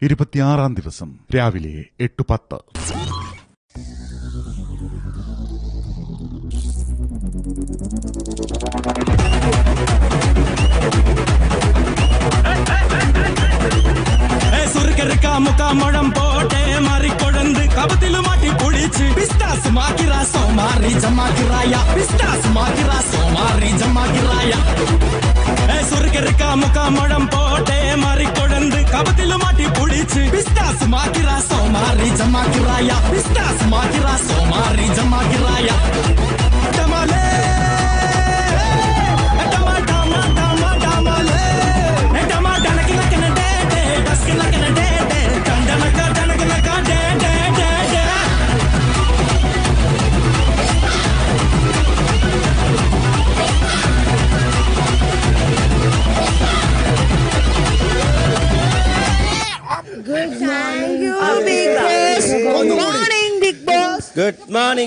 26-ാം ദിവസം രാവിലെ 8:10. മുഖം പോട്ടെ മാറിക്കൊഴന്ത് കപത്തില് മാറ്റി പൊളിച്ച് പിസ്താസ് മാക്കിറാ സോമാറി ജമാക്കിറായ പിസ്താസ് മാക്കിറാ സോമാറി ജമാക്കിറായ സുർക്കറിക്ക മുഖം പോട്ടെ മാറിക്കൊഴന്ത് കപത്തില് മാറ്റി പൊളിച്ച് പിസ്താസ് മാക്കിറാ സോമാറി ജമാക്കിറായ പിസ്താസ് മാക്കിറാ സോമാറി ജമാക്കിറായ ടമാലേ Good morning.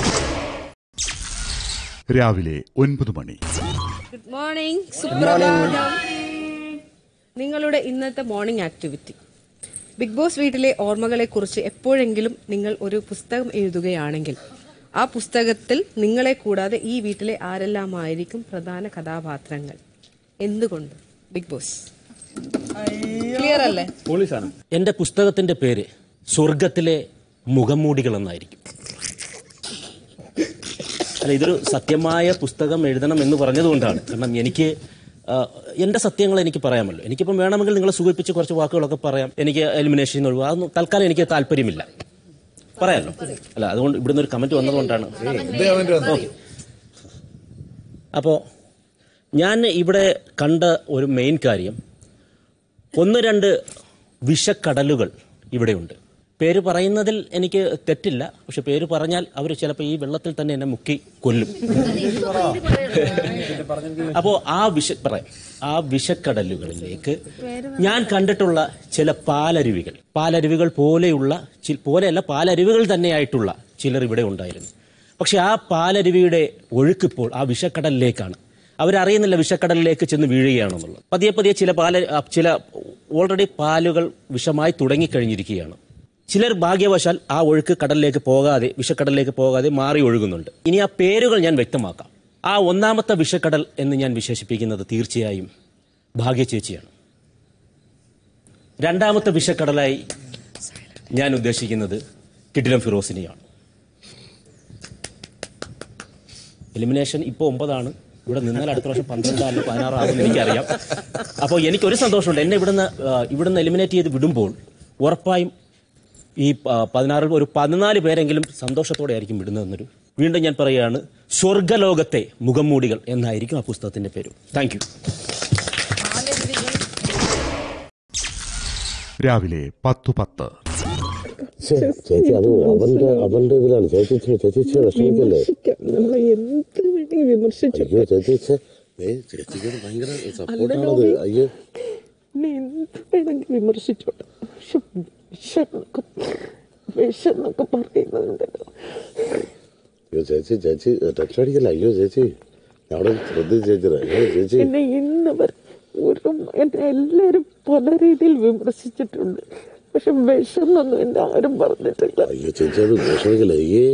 രാവിലെ 9 മണി. ഗുഡ് മോർണിംഗ്, സുപ്രഭാതം. നിങ്ങളുടെ ഇന്നത്തെ മോർണിംഗ് ആക്ടിവിറ്റി. ബിഗ് ബോസ് വീട്ടിലെ ഓർമ്മകളെ കുറിച്ച് എപ്പോഴെങ്കിലും നിങ്ങൾ ഒരു പുസ്തകം എഴുതുകയാണെങ്കിൽ ആ പുസ്തകത്തിൽ നിങ്ങളെ കൂടാതെ ഈ വീട്ടിലെ ആരെല്ലാമായിരിക്കും പ്രധാന കഥാപാത്രങ്ങൾ? എന്തുകൊണ്ട്? ബിഗ് ബോസ് ക്ലിയർ അല്ലേ? എന്റെ പുസ്തകത്തിന്റെ പേര് സ്വർഗത്തിലെ മുഖംമൂടികൾ എന്നായിരിക്കും. അല്ല, ഇതൊരു സത്യമായ പുസ്തകം എഴുതണം എന്ന് പറഞ്ഞതുകൊണ്ടാണ്. കാരണം എനിക്ക് എൻ്റെ സത്യങ്ങൾ എനിക്ക് പറയാമല്ലോ. എനിക്കിപ്പം വേണമെങ്കിൽ നിങ്ങളെ സൂചിപ്പിച്ച് കുറച്ച് വാക്കുകളൊക്കെ പറയാം. എനിക്ക് എലിമിനേഷൻ ഒഴിവാ, അതൊന്നും തൽക്കാലം എനിക്ക് താല്പര്യമില്ല, പറയാമല്ലോ. അല്ല, അതുകൊണ്ട് ഇവിടുന്ന് ഒരു കമന്റ് വന്നതുകൊണ്ടാണ്. അപ്പോൾ ഞാൻ ഇവിടെ കണ്ട ഒരു മെയിൻ കാര്യം, 1-2 വിഷക്കടലുകൾ ഇവിടെയുണ്ട്. പേര് പറയുന്നതിൽ എനിക്ക് തെറ്റില്ല, പക്ഷെ പേര് പറഞ്ഞാൽ അവർ ചിലപ്പോൾ ഈ വെള്ളത്തിൽ തന്നെ എന്നെ മുക്കി കൊല്ലും. അപ്പോൾ ആ വിഷക്കടലുകളിലേക്ക് ഞാൻ കണ്ടിട്ടുള്ള ചില പാലരുവികൾ പോലെയല്ല പാലരുവികൾ തന്നെയായിട്ടുള്ള ചിലർ ഇവിടെ ഉണ്ടായിരുന്നു. പക്ഷെ ആ പാലരുവിയുടെ ഒഴുക്കിപ്പോൾ ആ വിഷക്കടലിലേക്കാണ്. അവരറിയുന്നില്ല വിഷക്കടലിലേക്ക് ചെന്ന് വീഴുകയാണെന്നുള്ളത്. പതിയെ ചില ഓൾറെഡി പാലുകൾ വിഷമായി തുടങ്ങിക്കഴിഞ്ഞിരിക്കുകയാണ്. ചിലർ ഭാഗ്യവശാൽ ആ ഒഴുക്ക് വിഷക്കടലിലേക്ക് പോകാതെ മാറി ഒഴുകുന്നുണ്ട്. ഇനി ആ പേരുകൾ ഞാൻ വ്യക്തമാക്കാം. ആ 1ാമത്തെ വിഷക്കടൽ എന്ന് ഞാൻ വിശേഷിപ്പിക്കുന്നത് തീർച്ചയായും ഭാഗ്യചേച്ചിയാണ്. 2ാമത്തെ വിഷക്കടലായി ഞാൻ ഉദ്ദേശിക്കുന്നത് കിടിലം ഫിറോസിനെയാണ്. എലിമിനേഷൻ ഇപ്പോൾ 9 ഇവിടെ നിന്നാൽ അടുത്ത വർഷം 12 അല്ല 16 ആകുമെന്ന് എനിക്കറിയാം. അപ്പോൾ എനിക്കൊരു സന്തോഷമുണ്ട്. എന്നെ ഇവിടുന്ന് എലിമിനേറ്റ് ചെയ്ത് വിടുമ്പോൾ ഉറപ്പായും ഈ 16 ഒരു 14 പേരെങ്കിലും സന്തോഷത്തോടെ ആയിരിക്കും വിടുന്നതെന്നൊരു. വീണ്ടും ഞാൻ പറയുകയാണ്, സ്വർഗലോകത്തെ മുഖംമൂടികൾ എന്നായിരിക്കും ആ പുസ്തകത്തിന്റെ പേര്. Thank you. രാവിലെ 10:10. ചേച്ചി അത് അവന്റെ ഇതിലാണ്. ചേച്ചി വിഷമിക്കല്ലേ? ചേച്ചിക്ക് ഭയങ്കര സപ്പോർട്ടാണത്. അയ്യോ, എന്ത് വേണമെങ്കിൽ വിമർശിച്ചോട്ടെ, വിഷന്നൊക്കെ പറയുന്നുണ്ടല്ലോ. അയ്യോ ചേച്ചി ടെൻഷൻ അടിക്കല്ല. അയ്യോ ചേച്ചി, അവിടെ ശ്രദ്ധിച്ച് ചേച്ചി. എന്നെ ഇന്നവർ എന്നെ എല്ലാവരും പല രീതിയിൽ വിമർശിച്ചിട്ടുണ്ട്, പക്ഷെ വിഷന്നൊന്നും എന്നെ ആരും പറഞ്ഞിട്ടില്ല. അയ്യോ ചേച്ചി, അത് വിഷമിക്കല്ലേ? അയ്യേ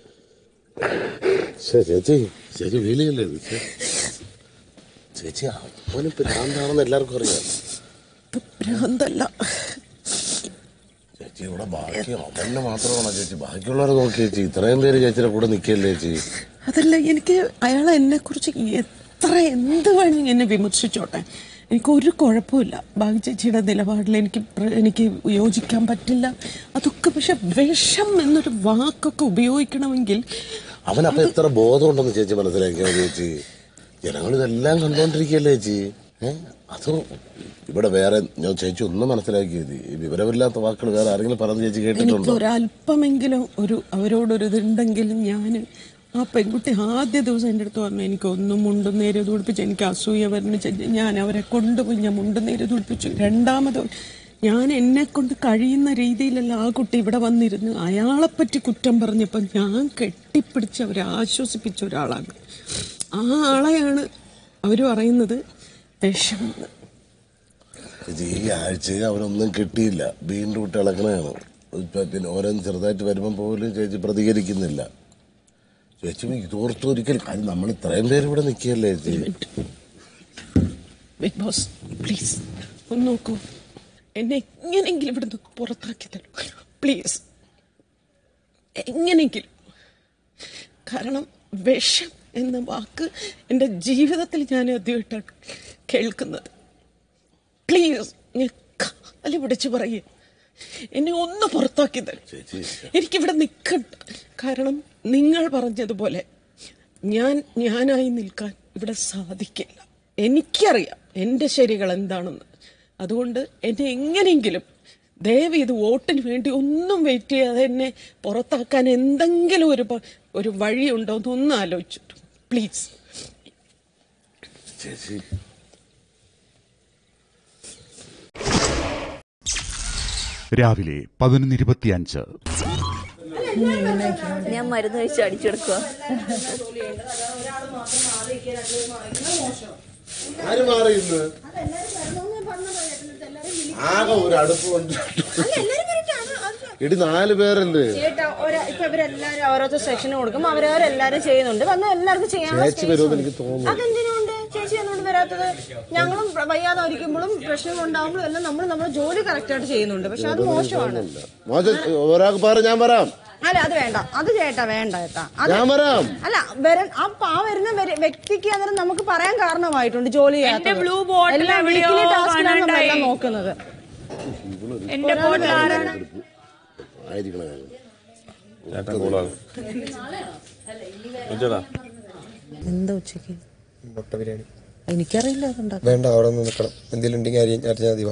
ചേച്ചി വീലിയല്ലേ ചേച്ചി? അവന് ഭ്രാന്താണെന്ന് എല്ലാവർക്കും അറിയാം. ഭ്രാന്തല്ല ചേച്ചി. ഇവിടെ ബാക്കി അവനെ മാത്രമാണോ ചേച്ചി? ബാക്കിയുള്ളവരെ നോക്കി ചേച്ചി. ഇത്രയും പേര് ചേച്ചിയുടെ കൂടെ നിൽക്കല്ലേ ചേച്ചി? അതല്ല, എനിക്ക് അയാളെ എന്നെ കുറിച്ച് എന്ത് വേണമെങ്കിൽ എന്നെ വിമർശിച്ചോട്ടെ, എനിക്കൊരു കുഴപ്പമില്ല. ഭാഗ്യ ചേച്ചിയുടെ നിലപാടിൽ എനിക്ക് യോജിക്കാൻ പറ്റില്ല അതൊക്കെ. പക്ഷെ വിഷം എന്നൊരു വാക്കൊക്കെ ഉപയോഗിക്കണമെങ്കിൽ അവനപ്പം എത്ര ബോധമുണ്ടെന്ന് ചേച്ചി മനസ്സിലാക്കിയാൽ ചേച്ചി. ജനങ്ങളിതെല്ലാം കണ്ടുകൊണ്ടിരിക്കുകയല്ലേ ചേച്ചി. അത് ഇവിടെ വേറെ ഞാൻ ചേച്ചി ഒന്നും മനസ്സിലാക്കിയത്, ഈ വിവരമില്ലാത്ത വാക്കുകൾ വേറെ ആരെങ്കിലും പറഞ്ഞ് ചേച്ചി കേട്ടിട്ടുണ്ടോ? എനിക്ക് ഒരല്പമെങ്കിലും അവരോടൊരു ഇതുണ്ടെങ്കിൽ ഞാൻ ആ പെൺകുട്ടി ആദ്യ ദിവസം എൻ്റെ അടുത്ത് പറഞ്ഞു, എനിക്കൊന്നും മുണ്ടും നേരെ തുടിപ്പിച്ച്, എനിക്ക് അസൂയ വരുന്ന ഞാൻ അവരെ കൊണ്ടുപോയി ഞാൻ മുണ്ടും നേരെ തുടിപ്പിച്ചു. 2ാമത് ഞാൻ എന്നെ കൊണ്ട് കഴിയുന്ന രീതിയിലല്ല ആ കുട്ടി ഇവിടെ വന്നിരുന്നു അയാളെപ്പറ്റി കുറ്റം പറഞ്ഞപ്പോൾ ഞാൻ കെട്ടിപ്പിടിച്ച് അവരെ ആശ്വസിപ്പിച്ച ഒരാളാണ്. ആ ആളെയാണ് അവർ പറയുന്നത് വിഷമെന്ന്. ഈ ആഴ്ചയിൽ അവരൊന്നും കിട്ടിയില്ല, വീണ്ടും വിട്ട് ഇളക്കണതാണ്. പിന്നെ ഓരോന്ന് ചെറുതായിട്ട് വരുമ്പം പോലും ചേച്ചി പ്രതികരിക്കുന്നില്ല. ചേച്ചി ഇതോർത്തൊരിക്കലും അത് നമ്മൾ ഇത്രയും പേര് ഇവിടെ നിൽക്കുകയല്ലേ ചേച്ചി. ബിഗ് ബോസ് പ്ലീസ് ഒന്ന് നോക്കൂ, എന്നെ എങ്ങനെയെങ്കിലും ഇവിടുന്ന് പുറത്താക്കി തരും പ്ലീസ്, എങ്ങനെയെങ്കിലും. കാരണം വിഷം എന്ന വാക്ക് എൻ്റെ ജീവിതത്തിൽ ഞാൻ ആദ്യമായിട്ടാണ് കേൾക്കുന്നത്. പ്ലീസ് ഞാൻ കാല് പിടിച്ച് പറയുക, എന്നെ ഒന്ന് പുറത്താക്കി തരും. എനിക്കിവിടെ നിൽക്കണ്ട. കാരണം നിങ്ങൾ പറഞ്ഞതുപോലെ ഞാനായി നിൽക്കാൻ ഇവിടെ സാധിക്കില്ല. എനിക്കറിയാം എൻ്റെ ശരികൾ എന്താണെന്ന്. അതുകൊണ്ട് എന്നെ എങ്ങനെയെങ്കിലും ദയവ് ഇത് വോട്ടിന് വേണ്ടി ഒന്നും വെയിറ്റ് ചെയ്യാതെ എന്നെ പുറത്താക്കാൻ എന്തെങ്കിലും ഒരു വഴിയുണ്ടോ എന്നൊന്ന് ആലോചിച്ചിട്ടു പ്ലീസ്. ചേച്ചി രാവിലെ 11:25. ഞാൻ മരുന്ന് കഴിച്ച് അടിച്ചെടുക്കുക. ആര് മാറിയിന്ന് ആകെ ഒരു അടുപ്പ് കൊണ്ട് ഇടി 4 പേരല്ലേ ചേട്ടാ. ഇപ്പൊ ഇവരെല്ലാരും ഓരോരുത്തർ സെക്ഷന് കൊടുക്കും, അവരവരെല്ലാരും ചെയ്യുന്നുണ്ട്. വന്നാൽ എല്ലാവർക്കും ചെയ്യാൻ ചേച്ചി വരുമെന്ന് എനിക്ക് തോന്നുന്നു. അതെന്തിനുണ്ട് ചേച്ചി എന്തുകൊണ്ട് വരാത്തത്? ഞങ്ങളും വയ്യാതെ ഇരിക്കുമ്പോഴും പ്രശ്നങ്ങൾ ഉണ്ടാകുമ്പോഴും എല്ലാം നമ്മൾ നമ്മുടെ ജോലി കറക്റ്റ് ആയിട്ട് ചെയ്യുന്നുണ്ട്. പക്ഷെ അത് മോശമാണ്. ഒരാൾക്ക് പറ, ഞാൻ വരാം. അല്ല അത് വേണ്ട, അത് ചേട്ടാ വേണ്ട ചേട്ടാ. ഞാൻ വരാം. അല്ല ആ വരുന്ന വ്യക്തിക്ക് അന്നേരം നമുക്ക് പറയാൻ കാരണമായിട്ടുണ്ട് ജോലി ചെയ്യാത്ത. എല്ലാം വീക്കിലി ടാസ്കിലാണ് നമ്മളെല്ലാം നോക്കുന്നത്. എന്താ ഉച്ചക്ക് മുട്ട ബിരിയാണി? എനിക്കറിയില്ല. വേണ്ട, അവിടെ നിന്ന് നിൽക്കണം. എന്തെങ്കിലും ഉണ്ടെങ്കിൽ അറിഞ്ഞാൽ മതി. വാ.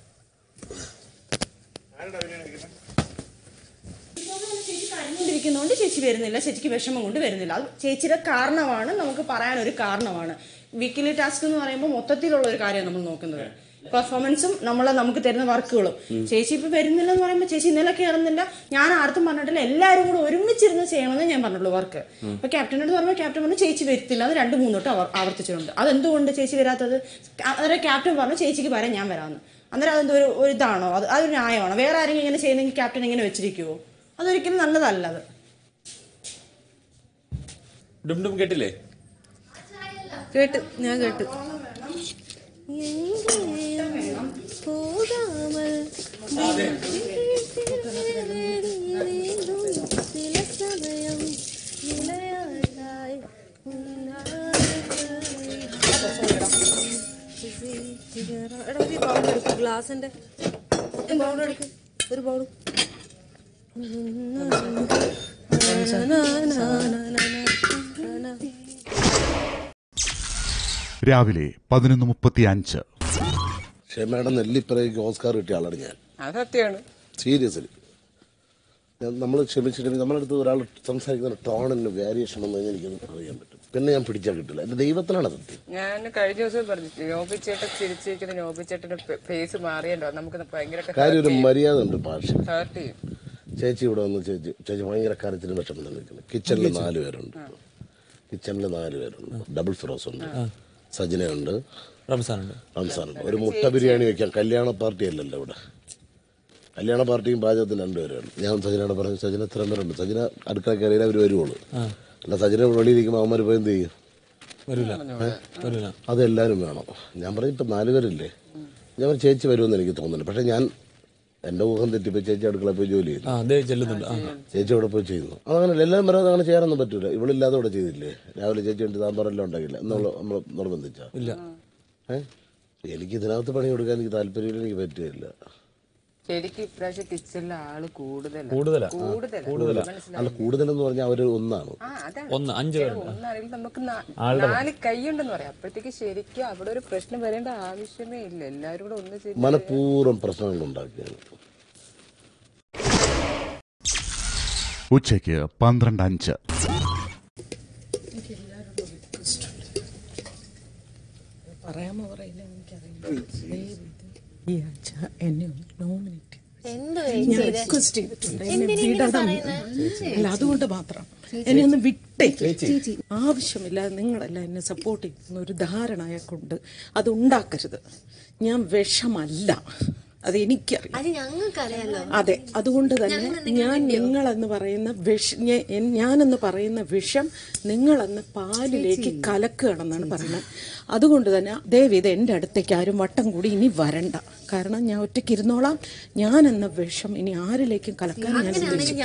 ണ്ട് ചേച്ചി വരുന്നില്ല, ചേച്ചിക്ക് വിഷമം കൊണ്ട് വരുന്നില്ല. അത് ചേച്ചിയുടെ കാരണമാണ്, നമുക്ക് പറയാനൊരു കാരണമാണ്. വീക്കിലി ടാസ്ക് എന്ന് പറയുമ്പോൾ മൊത്തത്തിലുള്ള ഒരു കാര്യമാണ് നമ്മൾ നോക്കുന്നത്. പെർഫോമൻസും നമുക്ക് തരുന്ന വർക്കുകളും. ചേച്ചി ഇപ്പൊ വരുന്നില്ല എന്ന് പറയുമ്പോൾ ചേച്ചി ഇന്നലെ കയറുന്നില്ല, ഞാൻ ആർത്തും പറഞ്ഞിട്ടില്ല, എല്ലാവരും കൂടെ ഒരുമിച്ചിരുന്ന് ചെയ്യണമെന്ന് ഞാൻ പറഞ്ഞുള്ളൂ വർക്ക്. അപ്പൊ ക്യാപ്റ്റനോട് പറഞ്ഞപ്പോൾ ക്യാപ്റ്റൻ പറഞ്ഞു ചേച്ചി വരത്തില്ല, അത് 2-3 വട്ടം ആവർത്തിച്ചിട്ടുണ്ട്. അതെന്തുകൊണ്ട് ചേച്ചി വരാത്തത്? അന്നേരം ക്യാപ്റ്റൻ പറഞ്ഞു ചേച്ചിക്ക് വരാൻ ഞാൻ വരാമെന്ന്. അന്നേരം അതെന്തോ ഒരു ഇതാണോ? അതൊരു ന്യായമാണോ? വേറെ ആരെങ്കിലും ഇങ്ങനെ ചെയ്യുന്നെങ്കിൽ ക്യാപ്റ്റൻ ഇങ്ങനെ വെച്ചിരിക്കുവോ? അതൊരിക്കലും നല്ലതല്ല. അത് കേട്ടില്ലേ? കേട്ട്, ഞാൻ കേട്ട്. ഗ്ലാസിന്റെ ബൗളെടുക്ക്, ഒരു ബൗൾ. രാവിലെ 11:35. ക്ഷമയുടെ നെല്ലിപ്പറയ്ക്ക് ഓസ്കാർ കിട്ടിയ ആളാണ് ഞാൻ. സത്യമാണ്. സീരിയസ്ലി നമ്മൾ ക്ഷമിച്ചിട്ട് നമ്മളടുത്ത് ഒരാൾ സംസാരിക്കുന്ന ടോണിന് വേരിയേഷൻ ഒന്നും എനിക്കൊന്നും അറിയാൻ പറ്റും. പിന്നെ ഞാൻ പിടിച്ചാൽ കിട്ടില്ല. എന്റെ ദൈവത്തിനാണ് സത്യം. ഞാൻ കഴിഞ്ഞ ദിവസം പറഞ്ഞു, നോബിച്ചേട്ടൻ ചിരിച്ചിരിക്കുന്ന നോബിച്ചേട്ടന്റെ ഫേസ് മാറിയല്ലോ, നമുക്ക് ഭയങ്കര കാര്യം ഒരു മര്യാദ ഉണ്ട് ഭാഷ. ചേച്ചി ഇവിടെ വന്ന് ചേച്ചി ഭയങ്കര കാര്യത്തിനും വിഷമം നിൽക്കുന്നത്. കിച്ചണിൽ 4 പേരുണ്ട്. ഡബിൾ ഫിറോസ് ഉണ്ട്, സജനയുണ്ട്, റംസാനുണ്ട്. ഒരു മുട്ട ബിരിയാണി വെക്കാം. കല്യാണ പാർട്ടി അല്ലല്ലോ ഇവിടെ. കല്യാണ പാർട്ടിയും പാചകത്തിൽ 2 പേരാണ്. ഞാൻ സജനയോട് പറഞ്ഞു, സജന ഇത്ര പേരുണ്ട്, സജന അടുക്കള കയറിയാൽ അവർ വരുവുള്ളൂ. അല്ല സജന വെളിയിരിക്കുമ്പോൾ അവന്മാർ പോയി എന്ത് ചെയ്യും? അതെല്ലാവരും വേണം. ഞാൻ പറഞ്ഞു ഇപ്പം 4 പേരില്ലേ. ഞാൻ പറഞ്ഞു ചേച്ചി വരുമെന്ന് എനിക്ക് തോന്നുന്നില്ല. പക്ഷെ ഞാൻ എന്റെ ഊഹം തെറ്റിപ്പോയി. ചേച്ചി അടുക്കള പോയി ജോലി ചെയ്യുന്നു, ചേച്ചി അവിടെ പോയി ചെയ്യുന്നു. അതങ്ങനെ എല്ലാവരും പറയാതെ അങ്ങനെ ചെയ്യാനൊന്നും പറ്റൂല. ഇവളില്ലാതെ ഇവിടെ ചെയ്തില്ലേ? രാവിലെ ചേച്ചി വേണ്ടി സാമ്പാറെല്ലാം ഉണ്ടാക്കില്ല എന്നുള്ള നമ്മൾ നിർബന്ധിച്ച. എനിക്ക് ഇതിനകത്ത് പണി കൊടുക്കാൻ എനിക്ക് താല്പര്യമില്ല, എനിക്ക് പറ്റുകയില്ല. ശരിക്കും ഇപ്രാവശ്യം കിച്ചണിലെ ആള് കൂടുതലാണ്. അല്ല കൂടുതലെന്ന് പറഞ്ഞാൽ അവര് ഒന്നാണ്. നമുക്ക് 4 കൈയുണ്ടെന്ന് പറയാം. അപ്പോഴത്തേക്ക് ശരിക്കും അവിടെ ഒരു പ്രശ്നം വരേണ്ട ആവശ്യമേ ഇല്ല. എല്ലാവരും കൂടെ ഒന്ന് ചെയ്ത് മനഃപൂർവ്വം പ്രശ്നങ്ങൾ ഉണ്ടാക്കിയാണ്. ഉച്ചയ്ക്ക് 12:05. പറയാമോ പറയില്ല എനിക്കറിയില്ല. ഈ ആഴ്ച എന്നെ നോമിനേറ്റ് ഞാൻ റിക്വസ്റ്റ് ചെയ്തിട്ടുണ്ട് എന്നെ വിടണം. അല്ല, അതുകൊണ്ട് മാത്രം എന്നെ ഒന്ന് വിട്ടേ. ആവശ്യമില്ല, നിങ്ങളല്ല എന്നെ സപ്പോർട്ട് ചെയ്യുന്ന ഒരു ധാരണ അയാൾക്കുണ്ട്. അത് ഉണ്ടാക്കരുത്. ഞാൻ വിഷമല്ല, അത് എനിക്കറിയാം. അതെ, അതുകൊണ്ട് തന്നെ ഞാൻ നിങ്ങളെന്ന് പറയുന്ന ഞാനെന്ന് പറയുന്ന വിഷം നിങ്ങളെന്ന് പാലിലേക്ക് കലക്കുകയാണെന്നാണ് പറയുന്നത്. അതുകൊണ്ട് തന്നെ ദയവേത് എൻ്റെ അടുത്തേക്ക് ആരും വട്ടം കൂടി ഇനി വരണ്ട. കാരണം ഞാൻ ഒറ്റയ്ക്ക് ഇരുന്നോളാം. ഞാനെന്ന വിഷം ഇനി ആരിലേക്കും കലക്കാൻ ഞാൻ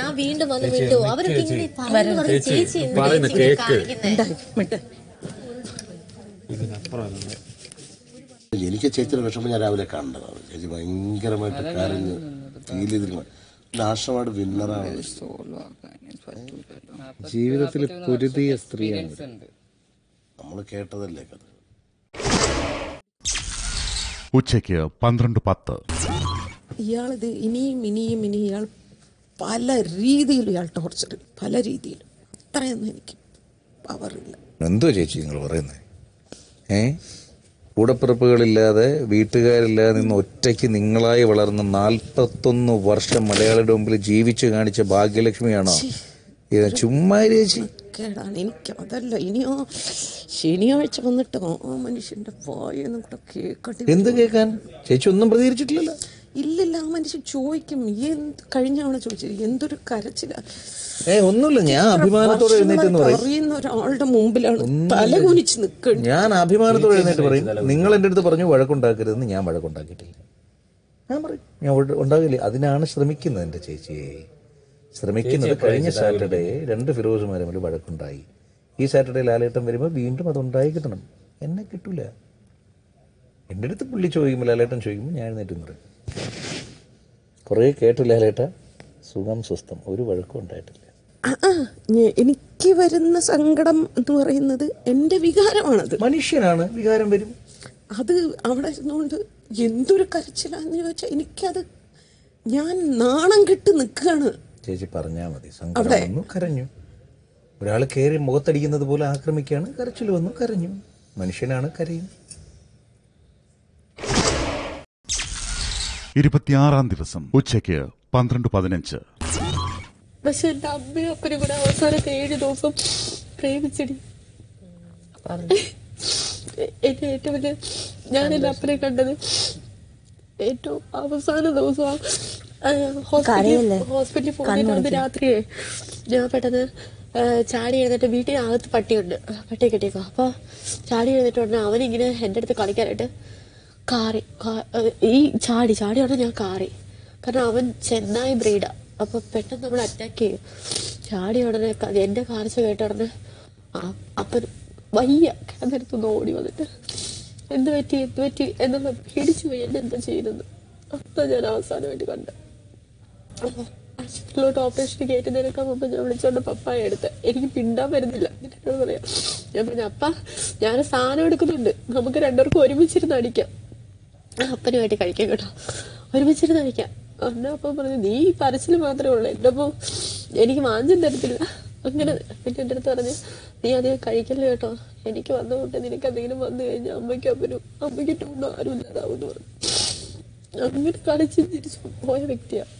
എനിക്ക് ചേച്ചിയുടെ വിഷമം ഞാൻ രാവിലെ കണ്ടതാണ്. ചേച്ചി ഭയങ്കരമായിട്ട് കരഞ്ഞ് ഫീൽ ചെയ്തിരുന്നു. നാശമായിട്ട് വിന്നറാണ്. ജീവിതത്തിൽ പൊരുതിയ സ്ത്രീയാണ്. നമ്മൾ കേട്ടതല്ലേ കഥ. ഉച്ചയ്ക്ക് 12:10. ഇയാളിത് ഇനിയും ഇയാൾ പല രീതിയിലും ഇയാൾ ടോർച്ചർ, പല രീതിയിലും. അത്രയൊന്നും എനിക്ക് പവറില്ല. എന്തോ ചേച്ചി നിങ്ങൾ പറയുന്നത്? കൂടപ്പിറപ്പുകളില്ലാതെ വീട്ടുകാരില്ലാതെ നിന്ന് ഒറ്റയ്ക്ക് നിങ്ങളായി വളർന്ന 41 വർഷം മലയാളിയുടെ മുമ്പിൽ ജീവിച്ചു കാണിച്ച ഭാഗ്യലക്ഷ്മിയാണോ ഇത്? ചുമ്മാ ചേച്ചി കേടാണ് എനിക്ക്. അതല്ല, ഇനിയോ ശനിയാഴ്ച വന്നിട്ട് ആ മനുഷ്യന്റെ വായൊന്നും കൂടെ കേൾക്കട്ടെ. എന്ത് കേൾക്കാൻ? ചേച്ചി ഒന്നും പ്രതികരിച്ചിട്ടില്ലല്ലോ. ഇല്ലില്ല, ആ മനുഷ്യൻ ചോദിക്കും. കഴിഞ്ഞ തവണ ചോദിച്ചത് എന്തൊരു കരച്ചില. ഒന്നുമില്ല, ഞാൻ അഭിമാനത്തോടെ എഴുന്നേറ്റ് അറിയുന്ന ഒരാളുടെ മുമ്പിലാണ് തല കുനിച്ച് നിൽക്കുന്നത്. ഞാൻ അഭിമാനത്തോടെ എഴുന്നേറ്റ് പറയും, നിങ്ങൾ എൻ്റെ അടുത്ത് പറഞ്ഞു വഴക്കുണ്ടാക്കരുതെന്ന്. ഞാൻ വഴക്കുണ്ടാക്കിയിട്ടില്ല. ഞാൻ പറയും ഞാൻ ഉണ്ടാകില്ല. അതിനാണ് ശ്രമിക്കുന്നത് എൻ്റെ ചേച്ചിയെ. ശ്രമിക്കുന്നത്. കഴിഞ്ഞ സാറ്റർഡേ 2 ഫിറോസുമാരെ തമ്മിൽ വഴക്കുണ്ടായി. ഈ സാറ്റർഡേ ലാലേട്ടൻ വരുമ്പോൾ വീണ്ടും അതുണ്ടായി കിട്ടണം. എന്നെ കിട്ടൂല. എൻ്റെ അടുത്ത് പുള്ളി ചോദിക്കുമ്പോൾ, ലാലേട്ടൻ ചോദിക്കുമ്പോൾ ഞാൻ എഴുന്നേറ്റ് പറയും. കുറേ കേട്ടു ലാലേട്ട, സുഖം സ്വസ്ഥം, ഒരു വഴക്കും ഉണ്ടായിട്ടില്ല. എനിക്ക് വരുന്ന സങ്കടം എന്ന് പറയുന്നത് എൻ്റെ വികാരമാണത്. മനുഷ്യനാണ്, വികാരം വരും. അത് അവിടെ ഇരുന്നുകൊണ്ട് എന്തൊരു കരച്ചിലാന്ന് ചോദിച്ചാൽ എനിക്കത് ഞാൻ നാണം കെട്ട് നിൽക്കുകയാണ്. ചേച്ചി പറഞ്ഞാൽ മതി. സങ്കടം വന്നു, കരഞ്ഞു. ഒരാൾ കയറി മുഖത്തടിക്കുന്നത് പോലെ ആക്രമിക്കുകയാണ്, കരച്ചിൽ വന്നു, കരഞ്ഞു. മനുഷ്യനാണ്, കരയും. 26-ാം ദിവസം ഉച്ചയ്ക്ക് 12:15. പക്ഷെ എന്റെ അമ്മയും അപ്പനും കൂടെ അവസാനത്തെ 7 ദിവസം പ്രേമിച്ചടി. എന്റെ ഏറ്റവും വലിയ ഞാൻ എന്റെ അപ്പനെ കണ്ടത് ഏറ്റവും അവസാന ദിവസമാണ്. ഹോസ്പിറ്റലിൽ പോകുന്ന അന്ന് രാത്രിയെ ഞാൻ പെട്ടെന്ന് ചാടി എഴുന്നിട്ട് വീട്ടിനകത്ത് പട്ടിയുണ്ട്, പട്ടിയെ കെട്ടിയേക്കോ. അപ്പൊ ചാടി എഴുന്നിട്ട് ഉടനെ അവനിങ്ങനെ എൻ്റെ അടുത്ത് കളിക്കാനായിട്ട് കാറി ഈ ചാടി ഉടനെ ഞാൻ കാറി. കാരണം അവൻ ചെന്നായി ബ്രീഡാ. അപ്പൊ പെട്ടെന്ന് നമ്മൾ അറ്റാക്ക് ചെയ്യും. ചാടി ഉടനെ എന്റെ കാർച്ച കേട്ട ഉടനെ അപ്പൻ വയ്യ കിടന്നെടുത്തൊന്ന് ഓടി വന്നിട്ട് എന്ത് പറ്റി എന്നുള്ള പേടിച്ചു പോയി എന്നെ എന്താ ചെയ്യുന്നത്. അപ്പൊ ഞാൻ അവസാനമായിട്ട് കണ്ട ആശുപത്രിയിലോട്ട് ഓപ്പറേഷൻ കയറ്റി നിരക്കാൻ മുമ്പ് ഞാൻ വിളിച്ചോണ്ട് പപ്പായ എടുത്ത്. എനിക്ക് പിണ്ടാൻ വരുന്നില്ല. എന്നോട് പറയാം. ഞാൻ പറഞ്ഞു, അപ്പ ഞാൻ സാധനം എടുക്കുന്നുണ്ട്, നമുക്ക് 2 പേർക്കും ഒരുമിച്ചിരുന്ന് അടിക്കാം, അപ്പനുമായിട്ട് കഴിക്കാം കേട്ടോ, ഒരുമിച്ചിരുന്ന് അടിക്കാം. അന്ന അപ്പം പറഞ്ഞു, നീ പരച്ചിൽ മാത്രമേ ഉള്ളൂ, എൻ്റെ അപ്പം എനിക്ക് വാഞ്ചം തരത്തില്ല. അങ്ങനെ പിന്നെ എൻ്റെ അടുത്ത് പറഞ്ഞു, നീ അധികം കഴിക്കല്ലേ കേട്ടോ, എനിക്ക് വന്നുകൊണ്ട് നിനക്ക് എന്തെങ്കിലും വന്നു കഴിഞ്ഞാൽ അമ്മയ്ക്കിട്ടൊന്നും ആരും ഇല്ലാതാവും പറഞ്ഞു. അങ്ങനെ കളിച്ച് തിരിച്ചു പോയ വ്യക്തിയാണ്.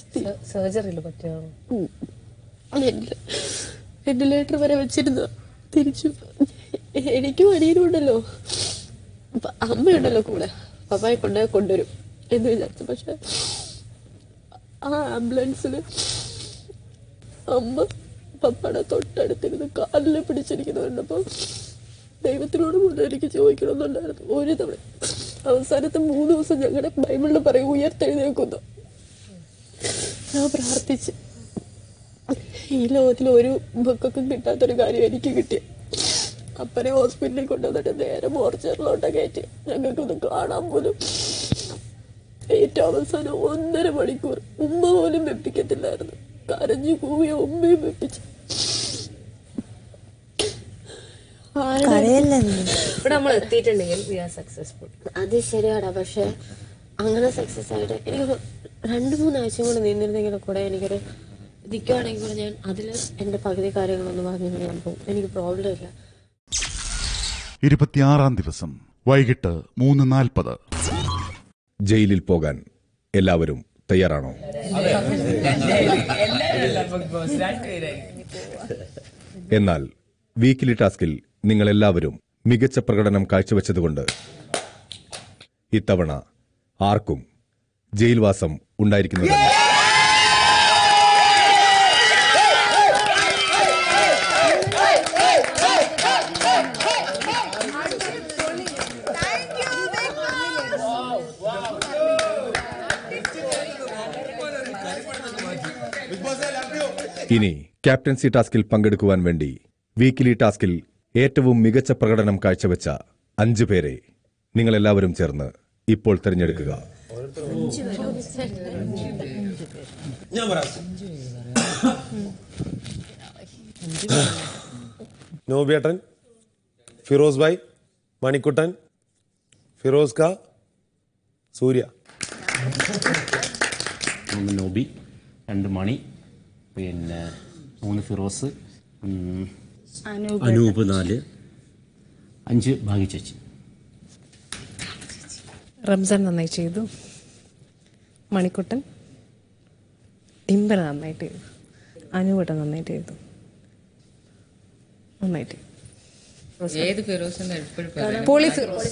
വെന്റിലേറ്റർ വരെ വെച്ചിരുന്ന തിരിച്ചു. എനിക്കും അനിയനും ഉണ്ടല്ലോ, അമ്മയുണ്ടല്ലോ കൂടെ, പപ്പായെ കൊണ്ടുവരും എന്ന് വിചാരിച്ചു. പക്ഷെ ആ ആംബുലൻസില് അമ്മ പപ്പയുടെ തൊട്ടടുത്തിരുന്ന് കാലിൽ പിടിച്ചിരിക്കുന്നത് കണ്ടപ്പോൾ ദൈവത്തിനോട് മുന്നേ എനിക്ക് ചോദിക്കണമെന്നുണ്ടായിരുന്നു. ഒരു തവണ അവസാനത്തെ 3 ദിവസം ഞങ്ങളുടെ ബൈബിളിൽ പറയും ഉയർത്തെഴുന്നേക്കുന്നു. ഞാൻ പ്രാർത്ഥിച്ച് ഈ ലോകത്തിൽ ഒരു മക്കൾക്കും കിട്ടാത്തൊരു കാര്യം എനിക്ക് കിട്ടിയ. അപ്പനെ ഹോസ്പിറ്റലിൽ കൊണ്ടുവന്നിട്ട് നേരെ മോർച്ചറിലോട്ട് കയറ്റി. ഞങ്ങൾക്കൊന്ന് കാണാൻ പോലും ഏറ്റവും അവസാനം 1.5 മണിക്കൂർ ഉമ്മ പോലും വെപ്പിക്കത്തില്ലായിരുന്നു. കരഞ്ഞു കൂവിയ ഉമ്മയും വെപ്പിച്ചു. ഇവിടെ നമ്മൾ എത്തിയിട്ടുണ്ടെങ്കിൽ വി ആർ സക്സസ്ഫുൾ. അത് ശരിയാടാ. പക്ഷെ അങ്ങനെ സക്സസ് ആയിട്ട് എനിക്ക് 2-3 ആഴ്ച കൂടെ നിന്നിരുന്നെങ്കിലും കൂടെ എനിക്കൊരു നിൽക്കുവാണെങ്കിൽ കൂടെ ഞാൻ അതിൽ എൻ്റെ പകുതി കാര്യങ്ങളൊന്നും പറഞ്ഞു ഞാൻ പോകും. എനിക്ക് പ്രോബ്ലം ഇല്ല. 26-ാം ദിവസം വൈകിട്ട് 3:40. ജയിലിൽ പോകാൻ എല്ലാവരും തയ്യാറാണോ? എന്നാൽ വീക്കിലി ടാസ്കിൽ നിങ്ങളെല്ലാവരും മികച്ച പ്രകടനം കാഴ്ചവെച്ചതുകൊണ്ട് ഇത്തവണ ആർക്കും ജയിൽവാസം ഉണ്ടായിരിക്കുന്നതല്ല. ഇനി ക്യാപ്റ്റൻസി ടാസ്കിൽ പങ്കെടുക്കുവാൻ വേണ്ടി വീക്കിലി ടാസ്കിൽ ഏറ്റവും മികച്ച പ്രകടനം കാഴ്ചവെച്ച 5 പേരെ നിങ്ങളെല്ലാവരും ചേർന്ന് ഇപ്പോൾ തിരഞ്ഞെടുക്കുക. നോബിയേട്ടൻ, ഫിറോസ് ഭായ്, മണിക്കുട്ടൻ, ഫിറോസ് കാ, സൂര്യ. 1 നോബി, 2 മണി, പിന്നെ 3 ഫിറോസ്, അനൂപ് 4, 5 ഭാഗ്യ ചേച്ചി. റംസാൻ നന്നായി ചെയ്തു, മണിക്കുട്ടൻ ടിംബർ നന്നായിട്ട് ചെയ്തു, അനൂപേട്ടൻ നന്നായിട്ട് ചെയ്തു, നന്നായിട്ട്. ഏത് ഫിറോസ് പോളി ഫിറോസ്.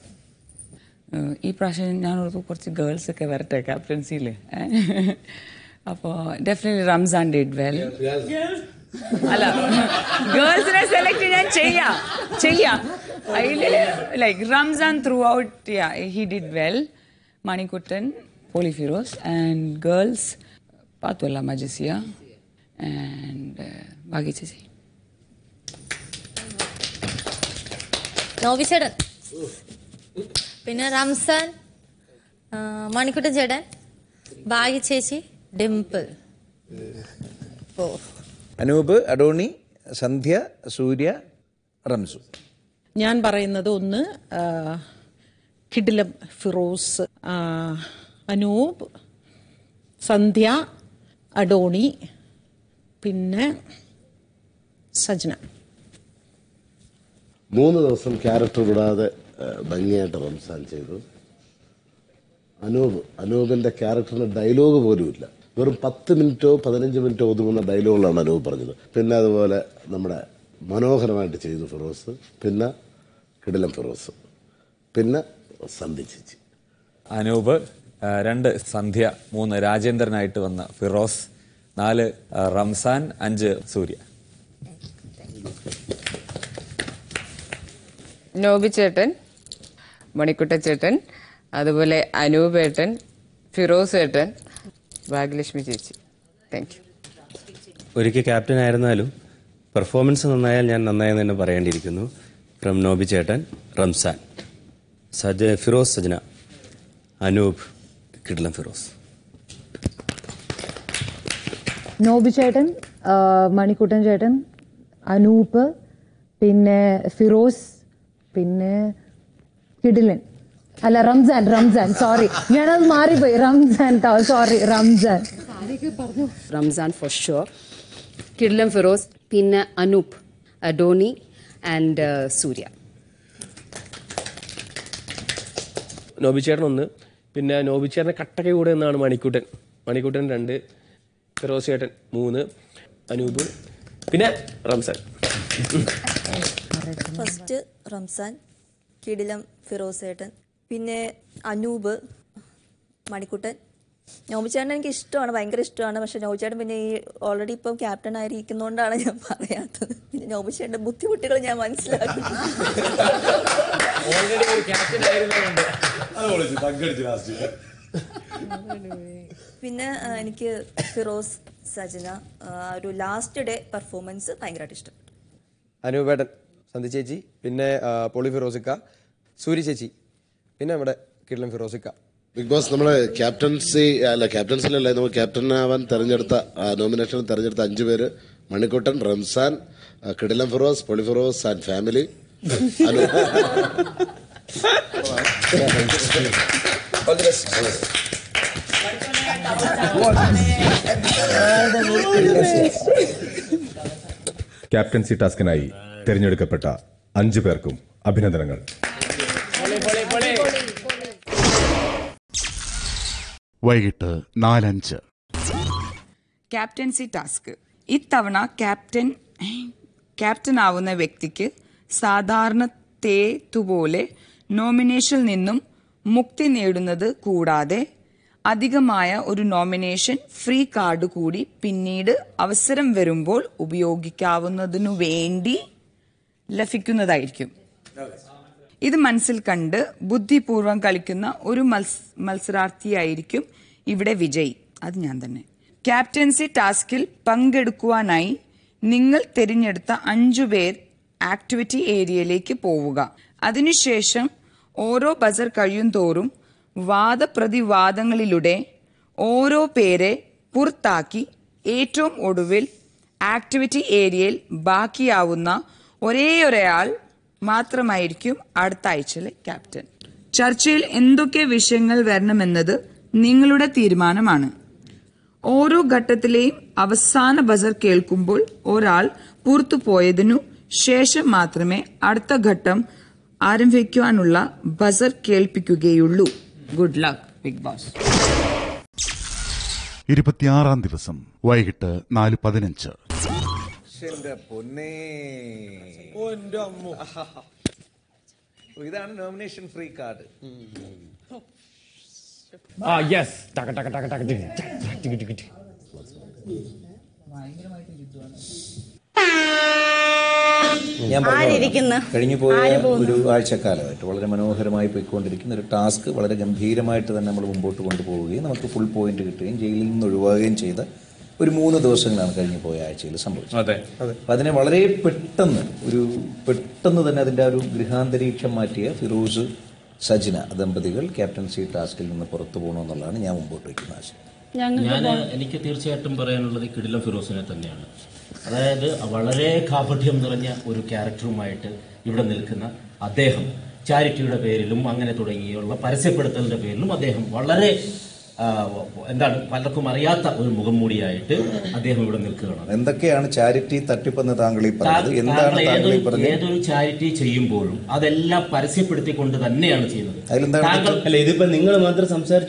ഈ പ്രാവശ്യം ഞാൻ ഓർത്തു കുറച്ച് ഗേൾസ് ഒക്കെ വരട്ടെ ക്യാപ്റ്റൻസിയിൽ. അപ്പോൾ ഡെഫിനറ്റ്ലി റംസാൻ ഡിഡ് വെൽ. അല്ല, ഗേൾസിനെ സെലക്ട് ഞാൻ ചെയ്യാം. Like Ramzan throughout he did well. Manikuttan, Poli Firoz, and girls പാത്തുല്ല, മജസിയ ആൻഡ് ഭാഗ്യ ചേച്ചി. നോബി ചേട്ടൻ, പിന്നെ റംസാൻ, മണിക്കുട്ടൻ ചേട്ടൻ, ഭാഗ്യ ചേച്ചി, ഡിംപിൾ. അനൂപ്, അഡോണി, സന്ധ്യ, സൂര്യ, റംസു. ഞാൻ പറയുന്നത് ഒന്ന് കിടിലം ഫിറോസ്, അനൂപ്, സന്ധ്യ, അഡോണി, പിന്നെ സജ്ന. 3 ദിവസം ക്യാരക്ടർ വിടാതെ ഭംഗിയായിട്ട് റംസാൻ ചെയ്തു. അനൂപിന്റെ ക്യാരക്ടറിന് ഡയലോഗ് പോലും ഇല്ല. വെറും 10 മിനിറ്റോ 15 മിനിറ്റോ ഒതുങ്ങുന്ന ഡയലോഗുകളാണ് അനൂപ് പറഞ്ഞത്. പിന്നെ അതുപോലെ നമ്മുടെ മനോഹരമായിട്ട് ചെയ്തു ഫിറോസ്, പിന്നെ കിടിലം ഫിറോസ്, പിന്നെ സന്ധ്യ ചേച്ചി. അനൂപ്, 2 സന്ധ്യ, 3 രാജേന്ദ്രനായിട്ട് വന്ന ഫിറോസ്, 4 റംസാൻ, 5 സൂര്യ. നോബി ചേട്ടൻ, മണിക്കുട്ട ചേട്ടൻ, അതുപോലെ അനൂപേട്ടൻ, ഫിറോസ് ഏട്ടൻ, ഭാഗ്യലക്ഷ്മി ചേച്ചി. Thank you. ഒരിക്കൽ ക്യാപ്റ്റൻ ആയിരുന്നാലും പെർഫോമൻസ് നന്നായാൽ ഞാൻ നന്നായെന്ന് തന്നെ പറയേണ്ടിയിരിക്കുന്നു. ഫ്രം നോബി ചേട്ടൻ, റംസാൻ, ഫിറോസ് സജ്ന, അനൂപ്, കിടിലം ഫിറോസ്. നോബി ചേട്ടൻ, മണിക്കുട്ടൻ ചേട്ടൻ, അനൂപ്, പിന്നെ ഫിറോസ്, പിന്നെ കിടിലൻ. അല്ല, റംസാൻ, സോറി, ഞാനത് മാറിപ്പോയി. Ramzan, sorry, Ramzan for sure, Kidilam Firoz, പിന്നെ അനൂപ്, അഡോണി ആൻഡ് സൂര്യ. നോബിച്ചേട്ടൻ 1, പിന്നെ നോബിച്ചേട്ടൻ്റെ കട്ടക കൂടെ എന്നാണ് മണിക്കുട്ടൻ. മണിക്കുട്ടൻ 2, ഫിറോസ് ചേട്ടൻ 3, അനൂപ്, പിന്നെ റംസാൻ. ഫസ്റ്റ് റംസാൻ, കിടിലം ഫിറോസ് ഏട്ടൻ, പിന്നെ അനൂപ്, മണിക്കുട്ടൻ. നോബിച്ചേട്ടൻ എനിക്ക് ഇഷ്ടമാണ്, ഭയങ്കര ഇഷ്ടമാണ്. പക്ഷെ നോബിച്ചേട്ടൻ പിന്നെ ഈ ഓൾറെഡി ഇപ്പം ക്യാപ്റ്റൻ ആയിരിക്കുന്നതുകൊണ്ടാണ് ഞാൻ പറയാത്തത്. പിന്നെ നോബിച്ചേട്ടൻ്റെ ബുദ്ധിമുട്ടുകൾ ഞാൻ മനസ്സിലാക്കുന്നു. പിന്നെ എനിക്ക് ഫിറോസ്, സജന, ഒരു ലാസ്റ്റ് ഡേ പെർഫോമൻസ് ഭയങ്കരമായിട്ട് ഇഷ്ടപ്പെട്ടു. അനൂപേട്ടൻ, സന്ധ്യ ചേച്ചി, പിന്നെ പോളി ഫിറോസിക്ക, സൂര്യ ചേച്ചി, പിന്നെ നമ്മുടെ കിടിലം ഫിറോസിക്ക. ബിഗ് ബോസ് നമ്മളെ ക്യാപ്റ്റൻസിലല്ല, നമ്മൾ ക്യാപ്റ്റനാവാൻ തെരഞ്ഞെടുത്ത, നോമിനേഷനിൽ തെരഞ്ഞെടുത്ത 5 പേര്: Manikuttan, Ramzan, Kidilam Firoz, Poli Firoz and family. Captaincy ടാസ്കിനായി തിരഞ്ഞെടുക്കപ്പെട്ട 5 പേർക്കും അഭിനന്ദനങ്ങൾ. വൈകിട്ട് 4:05. Captaincy task. ഇത്തവണ ക്യാപ്റ്റൻ ആവുന്ന വ്യക്തിക്ക് സാധാരണത്തേതുപോലെ നോമിനേഷനിൽ നിന്നും മുക്തി നേടുന്നത് കൂടാതെ അധികമായ ഒരു നോമിനേഷൻ ഫ്രീ കാർഡ് കൂടി പിന്നീട് അവസരം വരുമ്പോൾ ഉപയോഗിക്കാവുന്നതിനു വേണ്ടി ലഭിക്കുന്നതായിരിക്കും. ഇത് മനസ്സിൽ കണ്ട് ബുദ്ധിപൂർവം കളിക്കുന്ന ഒരു മത്സരാർത്ഥിയായിരിക്കും ഇവിടെ വിജയി. അത് ഞാൻ തന്നെ. ക്യാപ്റ്റൻസി ടാസ്കിൽ പങ്കെടുക്കുവാനായി നിങ്ങൾ തിരഞ്ഞെടുത്ത 5 പേർ ആക്ടിവിറ്റി ഏരിയയിലേക്ക് പോവുക. അതിനുശേഷം ഓരോ ബസർ കഴിയും തോറും വാദപ്രതിവാദങ്ങളിലൂടെ ഓരോ പേരെ പുറത്താക്കി ഏറ്റവും ഒടുവിൽ ആക്ടിവിറ്റി ഏരിയയിൽ ബാക്കിയാവുന്ന ഒരേയൊരാൾ മാത്രമായിരിക്കും അടുത്ത ആഴ്ചയിലെ ക്യാപ്റ്റൻ. ചർച്ചയിൽ എന്തൊക്കെ വിഷയങ്ങൾ വരണമെന്നത് നിങ്ങളുടെ തീരുമാനമാണ്. ഓരോ ഘട്ടത്തിലെയും അവസാന ബസർ കേൾക്കുമ്പോൾ ഒരാൾ പുറത്തു പോയതിനു ശേഷം മാത്രമേ അടുത്ത ഘട്ടം ആരംഭിക്കുവാനുള്ള ബസർ കേൾപ്പിക്കുകയുള്ളൂ. Good luck Bigg Boss. 26-ാം ദിവസം വൈകിട്ട് 4:15. ഇതാണ് നോമിനേഷൻ ഫ്രീ കാർഡ്. ഞാൻ കഴിഞ്ഞു പോയ ഒരു ആഴ്ചക്കാലമായിട്ട് വളരെ മനോഹരമായി പോയിക്കൊണ്ടിരിക്കുന്ന ഒരു ടാസ്ക് വളരെ ഗംഭീരമായിട്ട് തന്നെ നമ്മൾ മുമ്പോട്ട് കൊണ്ടുപോവുകയും നമുക്ക് ഫുൾ പോയിന്റ് കിട്ടുകയും ജയിലിൽ നിന്ന് ഒഴിവാകുകയും ചെയ്ത ഒരു 3 ദിവസങ്ങളാണ് കഴിഞ്ഞു പോയ ആഴ്ചയിൽ സംഭവിച്ചത്. അപ്പം അതിനെ വളരെ പെട്ടെന്ന് തന്നെ അതിൻ്റെ ഒരു ഗൃഹാന്തരീക്ഷം മാറ്റിയ ഫിറോസ് സജിന ദമ്പതികൾ ക്യാപ്റ്റൻസി ടാസ്കിൽ നിന്ന് പുറത്തു പോകണമെന്നുള്ളതാണ് ഞാൻ മുമ്പോട്ട് വയ്ക്കുന്ന ആശയം. എനിക്ക് തീർച്ചയായിട്ടും പറയാനുള്ളത് കിടിലം ഫിറോസിനെ തന്നെയാണ്. അതായത് വളരെ കാപഠ്യം നിറഞ്ഞ ഒരു ക്യാരക്ടറുമായിട്ട് ഇവിടെ നിൽക്കുന്ന അദ്ദേഹം ചാരിറ്റിയുടെ പേരിലും അങ്ങനെ തുടങ്ങിയുള്ള പരസ്യപ്പെടുത്തലിന്റെ പേരിലും അദ്ദേഹം വളരെ പലർക്കും അറിയാത്ത ഒരു മുഖം മൂടിയായിട്ട് അദ്ദേഹം ഇവിടെ നിൽക്കുകയാണ്. എന്തൊക്കെയാണ് ചാരിറ്റി തട്ടിപ്പെന്ന് താങ്കൾ ഏതൊരു ചാരിറ്റി ചെയ്യുമ്പോഴും അതെല്ലാം പരസ്യപ്പെടുത്തിക്കൊണ്ട് തന്നെയാണ് ചെയ്യുന്നത്. അല്ല, ഇതിപ്പോ നിങ്ങൾ മാത്രം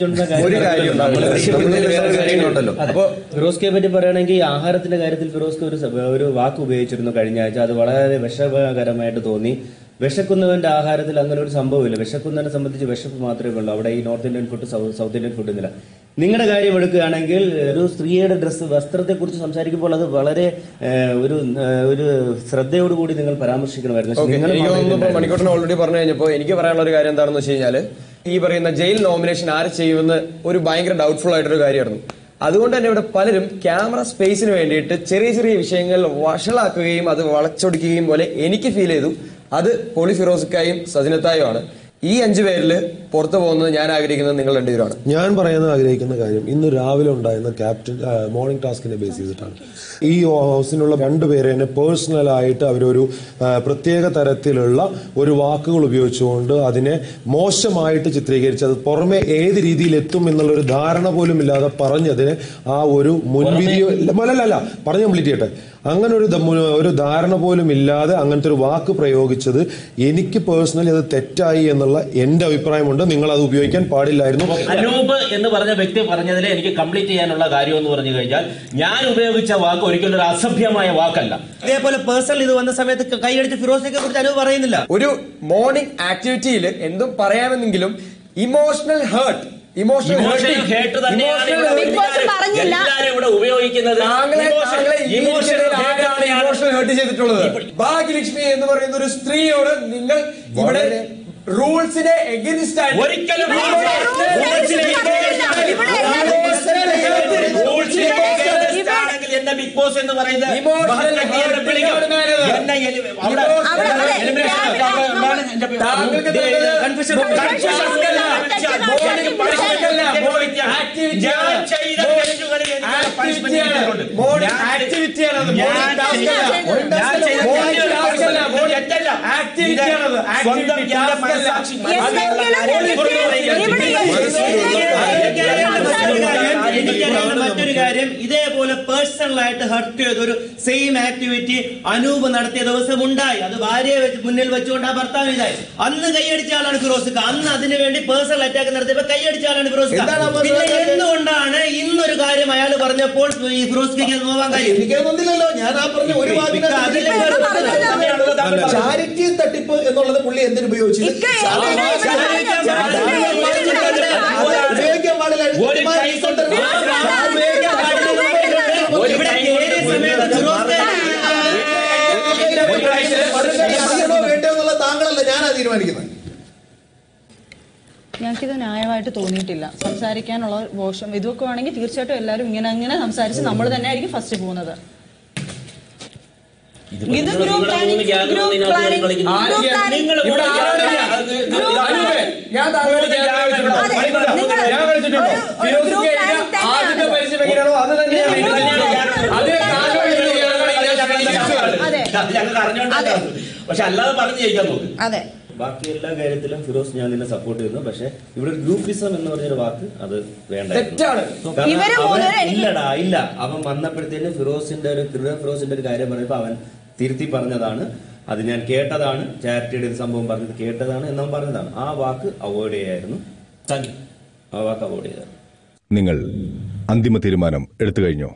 സംസാരിച്ചുകൊണ്ടിരുന്ന അപ്പൊ ഫിറോസ്കയെ പറ്റി പറയുകയാണെങ്കിൽ ആഹാരത്തിന്റെ കാര്യത്തിൽ ഫിറോസ്ക ഒരു വാക്ക് ഉപയോഗിച്ചിരുന്നു കഴിഞ്ഞ ആഴ്ച. അത് വളരെ വിഷമകരമായിട്ട് തോന്നി. വിശക്കുന്നവന്റെ ആഹാരത്തിൽ അങ്ങനെ ഒരു സംഭവമില്ല. വിശക്കുന്നവനെ സംബന്ധിച്ച് വിശപ്പ് മാത്രമേ ഉള്ളൂ. അവിടെ ഈ north Indian food, south Indian food എന്നില്ല. നിങ്ങളുടെ കാര്യം എടുക്കുകയാണെങ്കിൽ ഒരു സ്ത്രീയുടെ വസ്ത്രത്തെക്കുറിച്ച് സംസാരിക്കുമ്പോൾ അത് വളരെ ഒരു ശ്രദ്ധയോടുകൂടി നിങ്ങൾ പരാമർശിക്കണമായിരുന്നു. മണിക്കൂട്ടൻ ഓൾറെഡി പറഞ്ഞു കഴിഞ്ഞപ്പോൾ എനിക്ക് പറയാനുള്ള ഒരു കാര്യം എന്താണെന്ന് വെച്ച് കഴിഞ്ഞാൽ, ഈ പറയുന്ന ജയിൽ നോമിനേഷൻ ആര് ചെയ്യുമെന്ന് ഒരു ഭയങ്കര ഡൗട്ട്ഫുൾ ആയിട്ടൊരു കാര്യമായിരുന്നു. അതുകൊണ്ട് തന്നെ ഇവിടെ പലരും ക്യാമറ സ്പേസിന് വേണ്ടിയിട്ട് ചെറിയ ചെറിയ വിഷയങ്ങൾ വഷളാക്കുകയും അത് വളച്ചൊടിക്കുകയും പോലെ എനിക്ക് ഫീൽ ചെയ്തു. അത് പോളി ഫിറോസിക്കായും സജിനത്തായും ആണ്. ഈ 5 പേരിൽ പുറത്തു പോകുന്നത് ഞാൻ ആഗ്രഹിക്കുന്നത് നിങ്ങൾ 2 പേരാണ്. ഞാൻ പറയാൻ ആഗ്രഹിക്കുന്ന കാര്യം ഇന്ന് രാവിലെ ഉണ്ടായിരുന്ന ക്യാപ്റ്റൻ മോർണിംഗ് ടാസ്കിനെ ബേസ് ചെയ്തിട്ടാണ്. ഈ ഹൗസിനുള്ള 2 പേരെ തന്നെ പേഴ്സണലായിട്ട് അവരൊരു പ്രത്യേക തരത്തിലുള്ള ഒരു വാക്കുകൾ ഉപയോഗിച്ചുകൊണ്ട് അതിനെ മോശമായിട്ട് ചിത്രീകരിച്ച് അത് പുറമെ ഏത് രീതിയിൽ എത്തും എന്നുള്ളൊരു ധാരണ പോലും ഇല്ലാതെ പറഞ്ഞതിന് ആ ഒരു മുൻവിധിയോ അല്ല പറഞ്ഞു കംപ്ലീറ്റ് ചെയ്യട്ടെ. അങ്ങനെ ഒരു ധാരണ പോലും ഇല്ലാതെ അങ്ങനത്തെ ഒരു വാക്ക് പ്രയോഗിച്ചത് എനിക്ക് പേഴ്സണലി അത് തെറ്റായി എന്നുള്ള എന്റെ അഭിപ്രായമുണ്ട്. നിങ്ങൾ അത് ഉപയോഗിക്കാൻ പാടില്ലായിരുന്നു. അനൂപ് എന്ന് പറഞ്ഞ വ്യക്തി പറഞ്ഞതിൽ എനിക്ക് കംപ്ലീറ്റ് ചെയ്യാനുള്ള കാര്യം എന്ന് പറഞ്ഞു കഴിഞ്ഞാൽ, ഞാൻ ഉപയോഗിച്ച വാക്ക് ഒരിക്കലും ഒരു അസഭ്യമായ വാക്കല്ല. ഇതേപോലെ പേഴ്സണൽ ഇത് വന്ന സമയത്ത് കൈയടിച്ച് ഫിറോസിനെ കുറിച്ച് അനൂപ് പറയുന്നില്ല. ഒരു മോർണിംഗ് ആക്ടിവിറ്റിയിൽ എന്തും പറയാമെന്നെങ്കിലും ഇമോഷണൽ ഹേർട്ട് ഉപയോഗിക്കുന്നത് ചെയ്തിട്ടുള്ളത്. ഭാഗ്യലക്ഷ്മി എന്ന് പറയുന്ന ഒരു സ്ത്രീയോട് നിങ്ങൾ ഇവിടെ റൂൾസിനെ എഗനിസ്റ്റ് ആയിട്ട് ഒരിക്കലും എന്നെ ബിഗ് ബോസ് എന്ന് പറയുന്നത് മറ്റൊരു കാര്യം, ഇതേപോലെ പേഴ്സണൽ ആയിട്ട് ഹർട്ട് ചെയ്ത ഒരു സെയിം ആക്ടിവിറ്റി അനൂപ് നടത്തിയ ദിവസം ഉണ്ടായി. അത് ഭാര്യയെ മുന്നിൽ വെച്ചുകൊണ്ട് ആ ഭർത്താവ് ഇതായി. അന്ന് കൈയടിച്ച ആളാണ് ഫിറോസ്ക. അന്ന് അതിനു വേണ്ടി പേഴ്സണൽ അറ്റാക്ക് നടത്തിയപ്പോൾ കൈയടിച്ച ആളാണ് ഫിറോസ്ക. പിന്നെ എന്തുകൊണ്ടാണ് ഇന്നൊരു കാര്യം അയാൾ പറഞ്ഞപ്പോൾ ഈ ഫിറോസ്കയ്ക്ക് നോവാൻ കാര്യം? ഞാൻ ആ പറഞ്ഞ ഒരു ചാരിറ്റി തട്ടിപ്പ് എന്നുള്ളത് പുള്ളി എന്തിനുപയോഗിച്ചു? ഉപയോഗിക്കാൻ പാടില്ല. വേണ്ടോ എന്നുള്ള താങ്കളല്ല, ഞാനാ തീരുമാനിക്കുന്നത്. ഞങ്ങൾക്കിത് ന്യായമായിട്ട് തോന്നിയിട്ടില്ല. സംസാരിക്കാനുള്ള മോശം ഇതൊക്കെ ആണെങ്കിൽ തീർച്ചയായിട്ടും എല്ലാവരും ഇങ്ങനെ സംസാരിച്ച് നമ്മൾ തന്നെ ആയിരിക്കും ഫസ്റ്റ് പോകുന്നത്. ഇത് ഗ്രൂപ്പ് പക്ഷെ അല്ലാതെ പറഞ്ഞു ജയിക്കാൻ നോക്കും. അതെ, ബാക്കി എല്ലാ കാര്യത്തിലും ഫിറോസ് ഞാൻ നിന്നെ സപ്പോർട്ട് ചെയ്യുന്നു. പക്ഷെ ഇവിടെ ഗ്രൂപ്പിസം എന്ന് പറഞ്ഞൊരു വാക്ക് അത് വേണ്ടായിരുന്നു. ഇല്ലടാ, ഇല്ല. അവൻ വന്നപ്പോഴത്തേന് ഫിറോസിന്റെ ഒരു കാര്യം പറഞ്ഞപ്പോ അവൻ തിരുത്തി പറഞ്ഞതാണ്. അത് ഞാൻ കേട്ടതാണ്. ചാരിറ്റിയുടെ ഒരു സംഭവം പറഞ്ഞത് കേട്ടതാണ് എന്നവൻ പറഞ്ഞതാണ്. ആ വാക്ക് അവോയ്ഡ് ചെയ്യായിരുന്നു. ആ വാക്ക് അവോയ്ഡ് ചെയ്തായിരുന്നു. നിങ്ങൾ അന്തിമ തീരുമാനം എടുത്തു കഴിഞ്ഞോ?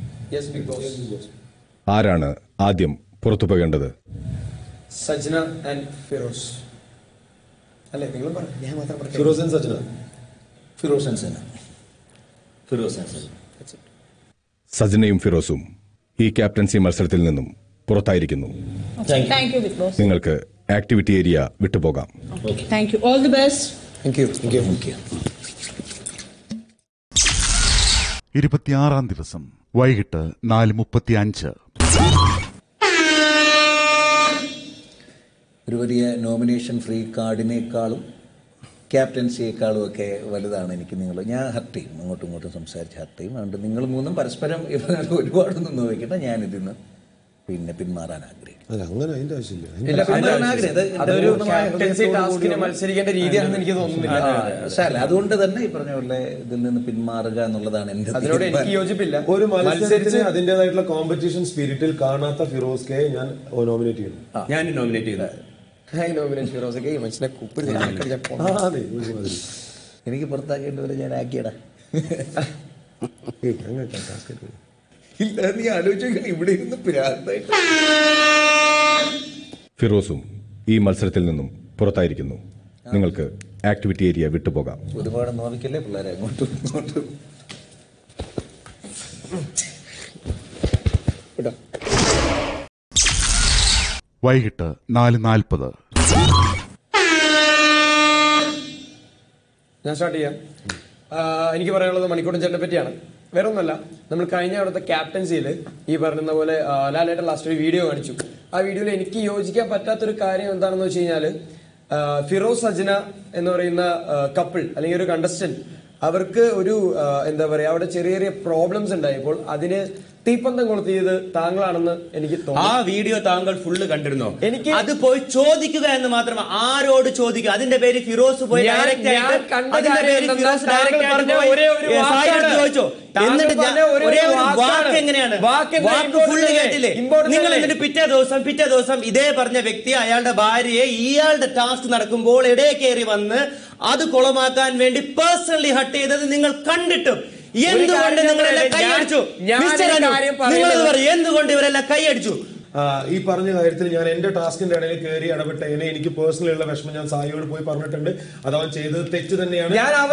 ആരാണ് ആദ്യം പുറത്തു പോകേണ്ടത്? സജ്ന ആൻഡ് ഫിറോസ് അല്ലേ? നിങ്ങൾ പറഞ്ഞു, ഞാൻ മാത്രം പറഞ്ഞു. Firoz and Sajna. Firoz and Sajna. Firoz and Sajna. സജ്നയും ഫിറോസും ഈ ക്യാപ്റ്റൻസി മത്സരത്തിൽ നിന്നും പുറത്തായിരിക്കുന്നു. Thank you Bigg Boss. നിങ്ങൾക്ക് ആക്ടിവിറ്റി ഏരിയ വിട്ടുപോകാം. Thank you. All the best. Thank you. 26-ാം ദിവസം വൈകിട്ട് 4:35. ഒരു വലിയ നോമിനേഷൻ ഫ്രീ കാർഡിനേക്കാളും ക്യാപ്റ്റൻസിയേക്കാളും ഒക്കെ വലുതാണ് എനിക്ക് നിങ്ങൾ. ഞാൻ ഹർട്ട് ചെയ്യും, അങ്ങോട്ടും ഇങ്ങോട്ടും സംസാരിച്ച് ഹർട്ട് ചെയ്യും. അതുകൊണ്ട് നിങ്ങൾ മൂന്നും പരസ്പരം ഒരുപാടൊന്നും നോക്കിയിട്ട് ഞാനിതിന്ന് പിന്മാറാൻ ആഗ്രഹിക്കും. മത്സരിക്കേണ്ട രീതിയാണെന്ന് എനിക്ക് തോന്നുന്നില്ല. അതുകൊണ്ട് തന്നെ ഈ പറഞ്ഞ പോലെ ഇതിൽ നിന്ന് പിന്മാറുക എന്നുള്ളതാണ് എന്റെ. അതിനോട് എനിക്ക് യോജിപ്പില്ല. ഒരു മത്സരത്തിന് അതിന്റേതായിട്ടുള്ള കോമ്പറ്റീഷൻ സ്പിരിറ്റിൽ കാണാത്ത ഫിറോസ്കയെ ഞാൻ നോമിനേറ്റ് ചെയ്യുന്നു. ഞാൻ നോമിനേറ്റ് ചെയ്യുന്നത് എനിക്ക് പുറത്താക്കേണ്ടവരെ ഞാൻ ആക്കിയടാ. ഇല്ല, നീ ആലോചിച്ച ഇവിടെ ഇരുന്ന് പ്രാന്തായിട്ട്. ഫിറോസും ഈ മത്സരത്തിൽ നിന്നും പുറത്തായിരിക്കുന്നു. നിങ്ങൾക്ക് ആക്ടിവിറ്റി ഏരിയ വിട്ടുപോകാം. ഒരുപാട് നോവിക്കല്ലേ പിള്ളേരെ അങ്ങോട്ടും ഇങ്ങോട്ടും. വൈകിട്ട് 4:40. ഞാൻ സ്റ്റാർട്ട് ചെയ്യാം. എനിക്ക് പറയാനുള്ളത് മണിക്കൂട്ടൻ ചേട്ടനെ പറ്റിയാണ്. വേറെ ഒന്നല്ല, നമ്മൾ കഴിഞ്ഞ അവിടുത്തെ ക്യാപ്റ്റൻസിയിൽ ഈ പറയുന്ന പോലെ ലാലേട്ടൻ ലാസ്റ്റ് ഒരു വീഡിയോ കാണിച്ചു. ആ വീഡിയോയിൽ എനിക്ക് യോജിക്കാൻ പറ്റാത്തൊരു കാര്യം എന്താണെന്ന് വെച്ച് കഴിഞ്ഞാൽ, ഫിറോസ് സജ്ന എന്ന് പറയുന്ന കപ്പിൾ അല്ലെങ്കിൽ ഒരു കണ്ടസ്റ്റന്റ്, അവർക്ക് ഒരു എന്താ പറയാ, അവിടെ ചെറിയ ചെറിയ പ്രോബ്ലംസ് ഉണ്ടായപ്പോൾ അതിന് തീപ്പന്തം കൊളുത്തിയത് താങ്കളാണെന്ന് എനിക്ക് തോന്നുന്നു. ആ വീഡിയോ താങ്കൾ ഫുള്ള് കണ്ടിരുന്നോ? എനിക്ക് അത് പോയി ചോദിക്കുക എന്ന് മാത്രം. ആരോട് ചോദിക്കുക? അതിന്റെ പേര് ഫിറോസ് പോയി ചോദിച്ചോ. എന്നിട്ട് ഒരേ ഒരു വാക്ക് എങ്ങനെയാണ്? വാക്ക് ഫുള്ള് കേട്ടില്ലേ നിങ്ങൾ? എന്നിട്ട് പിറ്റേ ദിവസം ഇതേ പറഞ്ഞ വ്യക്തി അയാളുടെ ഭാര്യയെ ഇയാളുടെ ടാസ്ക് നടക്കുമ്പോൾ ഇടയെ കയറി വന്ന് അത് കുളമാക്കാൻ വേണ്ടി പേഴ്സണലി ഹട്ട് ചെയ്തത് നിങ്ങൾ കണ്ടിട്ടും എന്തുകൊണ്ട് നിങ്ങളെല്ലാം കൈയടിച്ചു? നിങ്ങളത് പറയും, എന്തുകൊണ്ട് ഇവരെല്ലാം കൈയടിച്ചു? ഈ പറഞ്ഞ കാര്യത്തിൽ ഞാൻ എന്റെ ടാസ്കിന്റെ ഇടയിൽ കയറി ഇടപെട്ടതിനെ എനിക്ക് പേഴ്സണലി ഉള്ള വിഷമം ഞാൻ സായിയോട് പോയി പറഞ്ഞിട്ടുണ്ട്. അത് അവൻ ചെയ്തത് തെറ്റ് തന്നെയാണ്.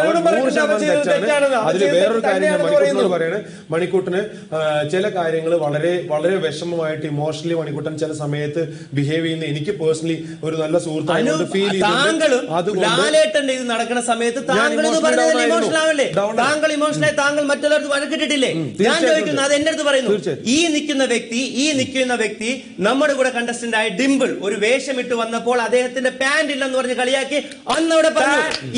അതിൽ വേറൊരു കാര്യം ഞാൻ മണിക്കൂട്ടിനോട് പറയണേ. മണിക്കൂട്ടിന് ചില കാര്യങ്ങൾ വളരെ വളരെ വിഷമമായിട്ട് ഇമോഷണലി മണിക്കൂട്ടൻ ചില സമയത്ത് ബിഹേവ് ചെയ്യുന്ന എനിക്ക് പേഴ്സണലി ഒരു നല്ല സുഹൃത്തായിട്ട് ഫീൽ ചെയ്തു. ലാലേട്ടന്റെ ഇത് നടക്കുന്ന സമയത്ത് താങ്കൾ ഇമോഷണൽ ആവല്ലേ? താങ്കൾ ഇമോഷണലായി താങ്കൾ മറ്റുള്ളവർക്ക് വഴക്കിട്ടിട്ടില്ലേ? ഞാൻ ചോദിക്കുന്നു, അത് എന്റെ അടുത്ത് പറയുന്നു. ഈ നിൽക്കുന്ന വ്യക്തി നമ്മുടെ കൂടെ കണ്ടസ്റ്റന്റ് ആയ ഡിംപിൾ ഒരു വേഷമിട്ട് വന്നപ്പോൾ അദ്ദേഹത്തിന്റെ പാന്റ് ഇല്ലെന്ന് പറഞ്ഞ് കളിയാക്കി അന്നവിടെ പറഞ്ഞു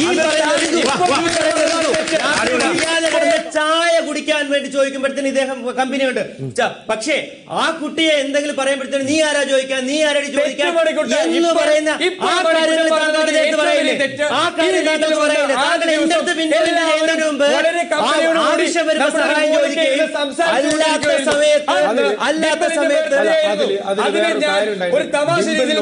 ചായ കുടിക്കാൻ വേണ്ടി ചോദിക്കുമ്പോഴത്തേന് ഇദ്ദേഹം കമ്പനിയുണ്ട്. പക്ഷേ ആ കുട്ടിയെ എന്തെങ്കിലും പറയുമ്പോഴത്തേന് നീ ആരാ ചോദിക്കാൻ, നീ ആരാടി ചോദിക്കാൻ എന്ന് പറയുന്ന ആ കാര്യങ്ങൾ ആ കാര്യങ്ങൾ താങ്കൾ എന്റെ അടുത്ത് പിന്നോട്ട് മുമ്പ് ആവശ്യം വരുന്ന സഹായം ചോദിക്കുകയും അല്ലാത്ത സമയത്ത് ഒരു തമാശ രീതിയിൽ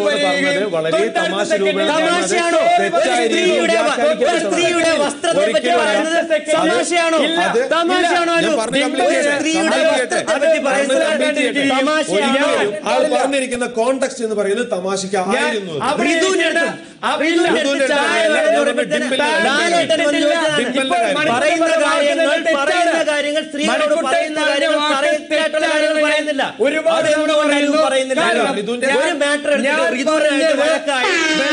തമാശയാണോ? സ്ത്രീയുടെ വസ്ത്രത്തെ പറ്റി പറയുന്നത് തമാശയാണോ? തമാശയാണോ? സ്ത്രീയുടെ വസ്ത്രത്തെ പറ്റി പറയുന്നത് തമാശയാണോ? പറഞ്ഞിരിക്കുന്ന കോണ്ടെക്സ്റ്റ് എന്ന് പറയുന്നത് തമാശക്കായിരുന്നു. പറയുന്ന കാര്യങ്ങൾ സ്ത്രീകളോട് പറയുന്ന കാര്യങ്ങൾ പറയുന്നില്ല. ഒരുപാട് പറയുന്നില്ല. ഒരു മാറ്റർ എടുത്തിട്ട് വഴക്കായി